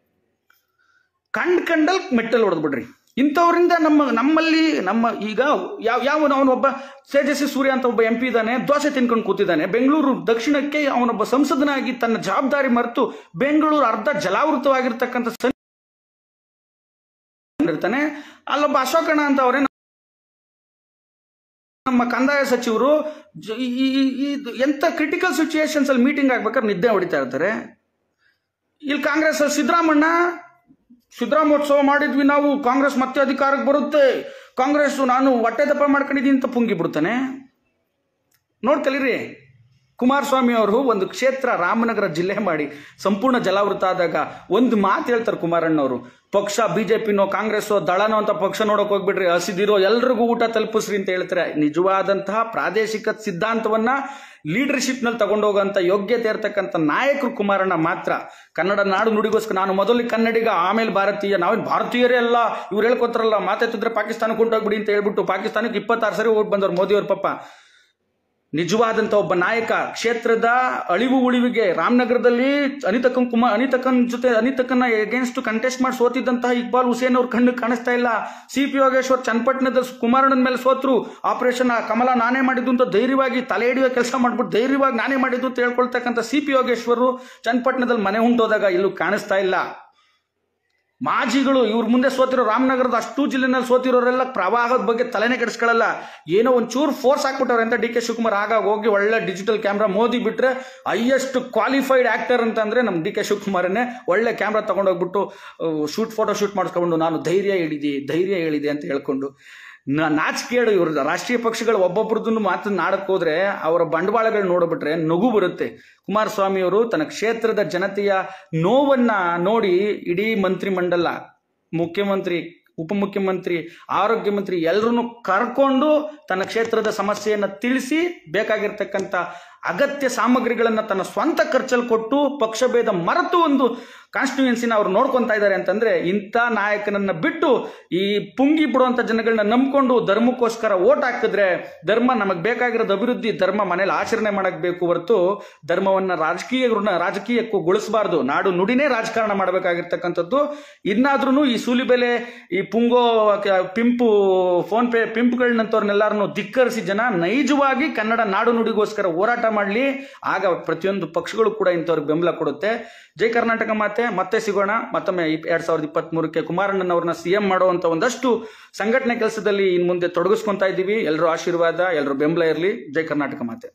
ಕಂಡಲ್ ಮೆಟ್ಟಲ್ ಹೊಡೆದ್ಬಿಡ್ರಿ. ಇಂಥವರಿಂದ ನಮ್ಮಲ್ಲಿ ಈಗ ಅವನೊಬ್ಬ ತೇಜಸ್ವಿ ಸೂರ್ಯ ಅಂತ ಒಬ್ಬ MP ಇದ್ದಾನೆ, ದೋಸೆ ತಿನ್ಕೊಂಡು ಕೂತಿದ್ದಾನೆ. ಬೆಂಗಳೂರು ದಕ್ಷಿಣಕ್ಕೆ ಅವನೊಬ್ಬ ಸಂಸದನಾಗಿ ತನ್ನ ಜವಾಬ್ದಾರಿ ಮರೆತು ಬೆಂಗಳೂರು ಅರ್ಧ ಜಲಾವೃತವಾಗಿರ್ತಕ್ಕಂಥ ಇರ್ತಾನೆ. ಅಲ್ಲೊಬ್ಬ ಅಶೋಕಣ್ಣ ಅಂತ ಅವರೇ ನಮ್ಮ ಕಂದಾಯ ಸಚಿವರು ಎಂತ ಕ್ರಿಟಿಕಲ್ ಸಿಚುಯೇಷನ್ಸ್ ಅಲ್ಲಿ ಮೀಟಿಂಗ್ ಆಗ್ಬೇಕಾದ್ರೆ ನಿದ್ದೆ ಹೊಡಿತಾ ಇರ್ತಾರೆ. ಇಲ್ಲಿ ಕಾಂಗ್ರೆಸ್ ಸಿದ್ದರಾಮೋತ್ಸವ ಮಾಡಿದ್ವಿ ನಾವು, ಕಾಂಗ್ರೆಸ್ ಮತ್ತೆ ಅಧಿಕಾರಕ್ಕೆ ಬರುತ್ತೆ, ಕಾಂಗ್ರೆಸ್ ನಾನು ಹೊಟ್ಟೆ ದಪ್ಪ ಮಾಡ್ಕೊಂಡಿದ್ದೀನಿ ಅಂತ ಪುಂಗಿ ಬಿಡ್ತಾನೆ. ನೋಡ್ಕಲಿರಿ, ಕುಮಾರಸ್ವಾಮಿ ಅವರು ಒಂದು ಕ್ಷೇತ್ರ ರಾಮನಗರ ಜಿಲ್ಲೆ ಮಾಡಿ ಸಂಪೂರ್ಣ ಜಲಾವೃತ ಆದಾಗ ಒಂದು ಮಾತು ಹೇಳ್ತಾರೆ ಕುಮಾರಣ್ಣವರು, ಪಕ್ಷ ಬಿಜೆಪಿನೋ ಕಾಂಗ್ರೆಸ್ಸೋ ದಳನೋ ಅಂತ ಪಕ್ಷ ನೋಡಕ್ ಹೋಗ್ಬಿಡ್ರಿ, ಹಸಿದಿರೋ ಎಲ್ರಿಗೂ ಊಟ ತಲುಪಿಸ್ರಿ ಅಂತ ಹೇಳ್ತಾರೆ. ನಿಜವಾದಂತಹ ಪ್ರಾದೇಶಿಕ ಸಿದ್ಧಾಂತವನ್ನ ಲೀಡರ್ಶಿಪ್ ನಲ್ಲಿ ತಗೊಂಡೋಗಂತ ಯೋಗ್ಯತೆ ಇರತಕ್ಕಂಥ ನಾಯಕರು ಕುಮಾರಣ್ಣ ಮಾತ್ರ. ಕನ್ನಡ ನಾಡು ನುಡಿಗೋಸ್ಕರ ನಾನು ಮೊದಲು ಕನ್ನಡಿಗ ಆಮೇಲೆ ಭಾರತೀಯ, ನಾವೇನು ಭಾರತೀಯರೇ ಅಲ್ಲ, ಇವ್ರು ಹೇಳ್ಕೊತಾರಲ್ಲ ಮಾತಾಡ್ತಿದ್ರೆ ಪಾಕಿಸ್ತಾನಕ್ಕೆ ಹೊಂಟೋಗ್ಬಿಡಿ ಅಂತ ಹೇಳ್ಬಿಟ್ಟು ಪಾಕಿಸ್ತಾನಕ್ಕೆ 26 ಸರಿ ಹೋಗಿ ಬಂದವ್ರು ಮೋದಿಯವ್ರ ಪಾಪ. ನಿಜವಾದಂತ ಒಬ್ಬ ನಾಯಕ, ಕ್ಷೇತ್ರದ ಅಳಿವು ಉಳಿವಿಗೆ ರಾಮನಗರದಲ್ಲಿ ಅನಿತಕ್ಕನ್ನ ಎಗೇನ್ಸ್ಟ್ ಕಂಟೆಸ್ಟ್ ಮಾಡಿ ಸೋತಿದ್ದಂತಹ ಇಕ್ಬಾಲ್ ಹುಸೇನ್ ಅವ್ರ ಕಣ್ಣು ಕಾಣಿಸ್ತಾ ಇಲ್ಲ. CP ಯೋಗೇಶ್ವರ್ ಚನ್ನಪಟ್ಟಣದಲ್ಲಿ ಕುಮಾರಣ್ಣನ ಮೇಲೆ ಸೋತ್ರು, ಆಪರೇಷನ್ ಕಮಲ ನಾನೇ ಮಾಡಿದ್ದು ಅಂತ ಧೈರ್ಯವಾಗಿ ತಲೆ ಹಿಡಿಯೋ ಕೆಲಸ ಮಾಡ್ಬಿಟ್ಟು ಧೈರ್ಯವಾಗಿ ನಾನೇ ಮಾಡಿದ್ದು ಅಂತ ಹೇಳ್ಕೊಳ್ತಕ್ಕಂಥ CP ಯೋಗೇಶ್ವರು ಚನ್ನಪಟ್ಟಣದಲ್ಲಿ ಮನೆ ಹೊಂಟೋದಾಗ ಇಲ್ಲೂ ಕಾಣಿಸ್ತಾ ಇಲ್ಲ. ಮಾಜಿಗಳು ಇವ್ರ ಮುಂದೆ ಸೋತಿರೋ ರಾಮನಗರದ ಅಷ್ಟು ಜಿಲ್ಲೆನಲ್ಲಿ ಸೋತಿರೋರೆಲ್ಲ ಪ್ರವಾಹದ ಬಗ್ಗೆ ತಲೆನೇ ಕೆಡಿಸ್ಕೊಳ್ಳಲ್ಲ. ಏನೋ ಒಂಚೂರು ಫೋರ್ಸ್ ಹಾಕ್ಬಿಟ್ಟವ್ರೆ ಅಂತ DK ಶಿವಕುಮಾರ್ ಆಗ ಹೋಗಿ ಒಳ್ಳೆ ಡಿಜಿಟಲ್ ಕ್ಯಾಮ್ರಾ, ಮೋದಿ ಬಿಟ್ರೆ ಹೈಯೆಸ್ಟ್ ಕ್ವಾಲಿಫೈಡ್ ಆಕ್ಟರ್ ಅಂತ ಅಂದ್ರೆ ನಮ್ಮ DK ಶಿವಕುಮಾರನ್ನೇ. ಒಳ್ಳೆ ಕ್ಯಾಮ್ರಾ ತಗೊಂಡೋಗ್ಬಿಟ್ಟು ಫೋಟೋ ಶೂಟ್ ಮಾಡಿಸ್ಕೊಂಡು ನಾನು ಧೈರ್ಯ ಹೇಳಿದೆ ಅಂತ ಹೇಳ್ಕೊಂಡು ನಾಚಿಕೇಡು. ಇವ್ರ ರಾಷ್ಟ್ರೀಯ ಪಕ್ಷಗಳು ಒಬ್ಬೊಬ್ರದನ್ನು ಮಾತನಾಡಕ್ ಹೋದ್ರೆ ಅವರ ಬಂಡವಾಳಗಳು ನೋಡ್ಬಿಟ್ರೆ ನಗು ಬರುತ್ತೆ. ಕುಮಾರಸ್ವಾಮಿ ಅವರು ತನ್ನ ಕ್ಷೇತ್ರದ ಜನತೆಯ ನೋವನ್ನ ನೋಡಿ ಇಡೀ ಮಂತ್ರಿಮಂಡಲ, ಮುಖ್ಯಮಂತ್ರಿ, ಉಪಮುಖ್ಯಮಂತ್ರಿ, ಆರೋಗ್ಯ ಮಂತ್ರಿ ಎಲ್ಲರನ್ನು ಕರ್ಕೊಂಡು ತನ್ನ ಕ್ಷೇತ್ರದ ಸಮಸ್ಯೆಯನ್ನ ತಿಳಿಸಿ ಬೇಕಾಗಿರ್ತಕ್ಕಂಥ ಅಗತ್ಯ ಸಾಮಗ್ರಿಗಳನ್ನ ತನ್ನ ಸ್ವಂತ ಖರ್ಚಲ್ಲಿ ಕೊಟ್ಟು ಪಕ್ಷಭೇದ ಮರೆತು ಒಂದು ಕಾನ್ಸ್ಟಿಟ್ಯೂಯೆನ್ಸಿನ ಅವ್ರು ನೋಡ್ಕೊಂತಾ ಇದ್ದಾರೆ ಅಂತಂದ್ರೆ ಇಂಥ ನಾಯಕನನ್ನ ಬಿಟ್ಟು ಈ ಪುಂಗಿ ಬಿಡುವಂತ ಜನಗಳನ್ನ ನಂಬ್ಕೊಂಡು ಧರ್ಮಕ್ಕೋಸ್ಕರ ಓಟ್ ಹಾಕಿದ್ರೆ, ಧರ್ಮ ನಮಗ್ ಬೇಕಾಗಿರೋದು ಅಭಿವೃದ್ಧಿ, ಧರ್ಮ ಮನೇಲಿ ಆಚರಣೆ ಮಾಡಕ್ ಬೇಕು ಹೊರತು ಧರ್ಮವನ್ನ ರಾಜಕೀಯಕ್ಕೂ ಗೊಳಿಸಬಾರ್ದು. ನಾಡು ನುಡಿನೇ ರಾಜಕಾರಣ ಮಾಡಬೇಕಾಗಿರ್ತಕ್ಕಂಥದ್ದು. ಇನ್ನಾದ್ರೂ ಈ ಸೂಲಿಬೆಲೆ, ಈ ಫೋನ್ ಪೇ ಪಿಂಪ್ಗಳನ್ನಂತವ್ರನ್ನೆಲ್ಲಾರನ್ನು ಧಿಕ್ಕರಿಸಿ ಜನ ನೈಜವಾಗಿ ಕನ್ನಡ ನಾಡು ನುಡಿಗೋಸ್ಕರ ಹೋರಾಟ ಮಾಡಲಿ. ಆಗ ಪ್ರತಿಯೊಂದು ಪಕ್ಷಗಳು ಕೂಡ ಇಂಥವ್ರಿಗೆ ಬೆಂಬಲ ಕೊಡುತ್ತೆ. ಜೈ ಕರ್ನಾಟಕ ಮಾತೆ. ಮತ್ತೆ ಸಿಗೋಣ ಮತ್ತೊಮ್ಮೆ 2023ಕ್ಕೆ ಕುಮಾರಣ್ಣನವ್ರನ್ನ CM ಮಾಡುವಂತ ಒಂದಷ್ಟು ಸಂಘಟನೆ ಕೆಲಸದಲ್ಲಿ ಇನ್ ಮುಂದೆ ತೊಡಗಿಸ್ಕೊಂತಾ ಇದ್ದೀವಿ. ಎಲ್ಲರೂ ಆಶೀರ್ವಾದ, ಎಲ್ಲರೂ ಬೆಂಬಲ ಇರಲಿ. ಜೈ ಕರ್ನಾಟಕ ಮಾತೆ.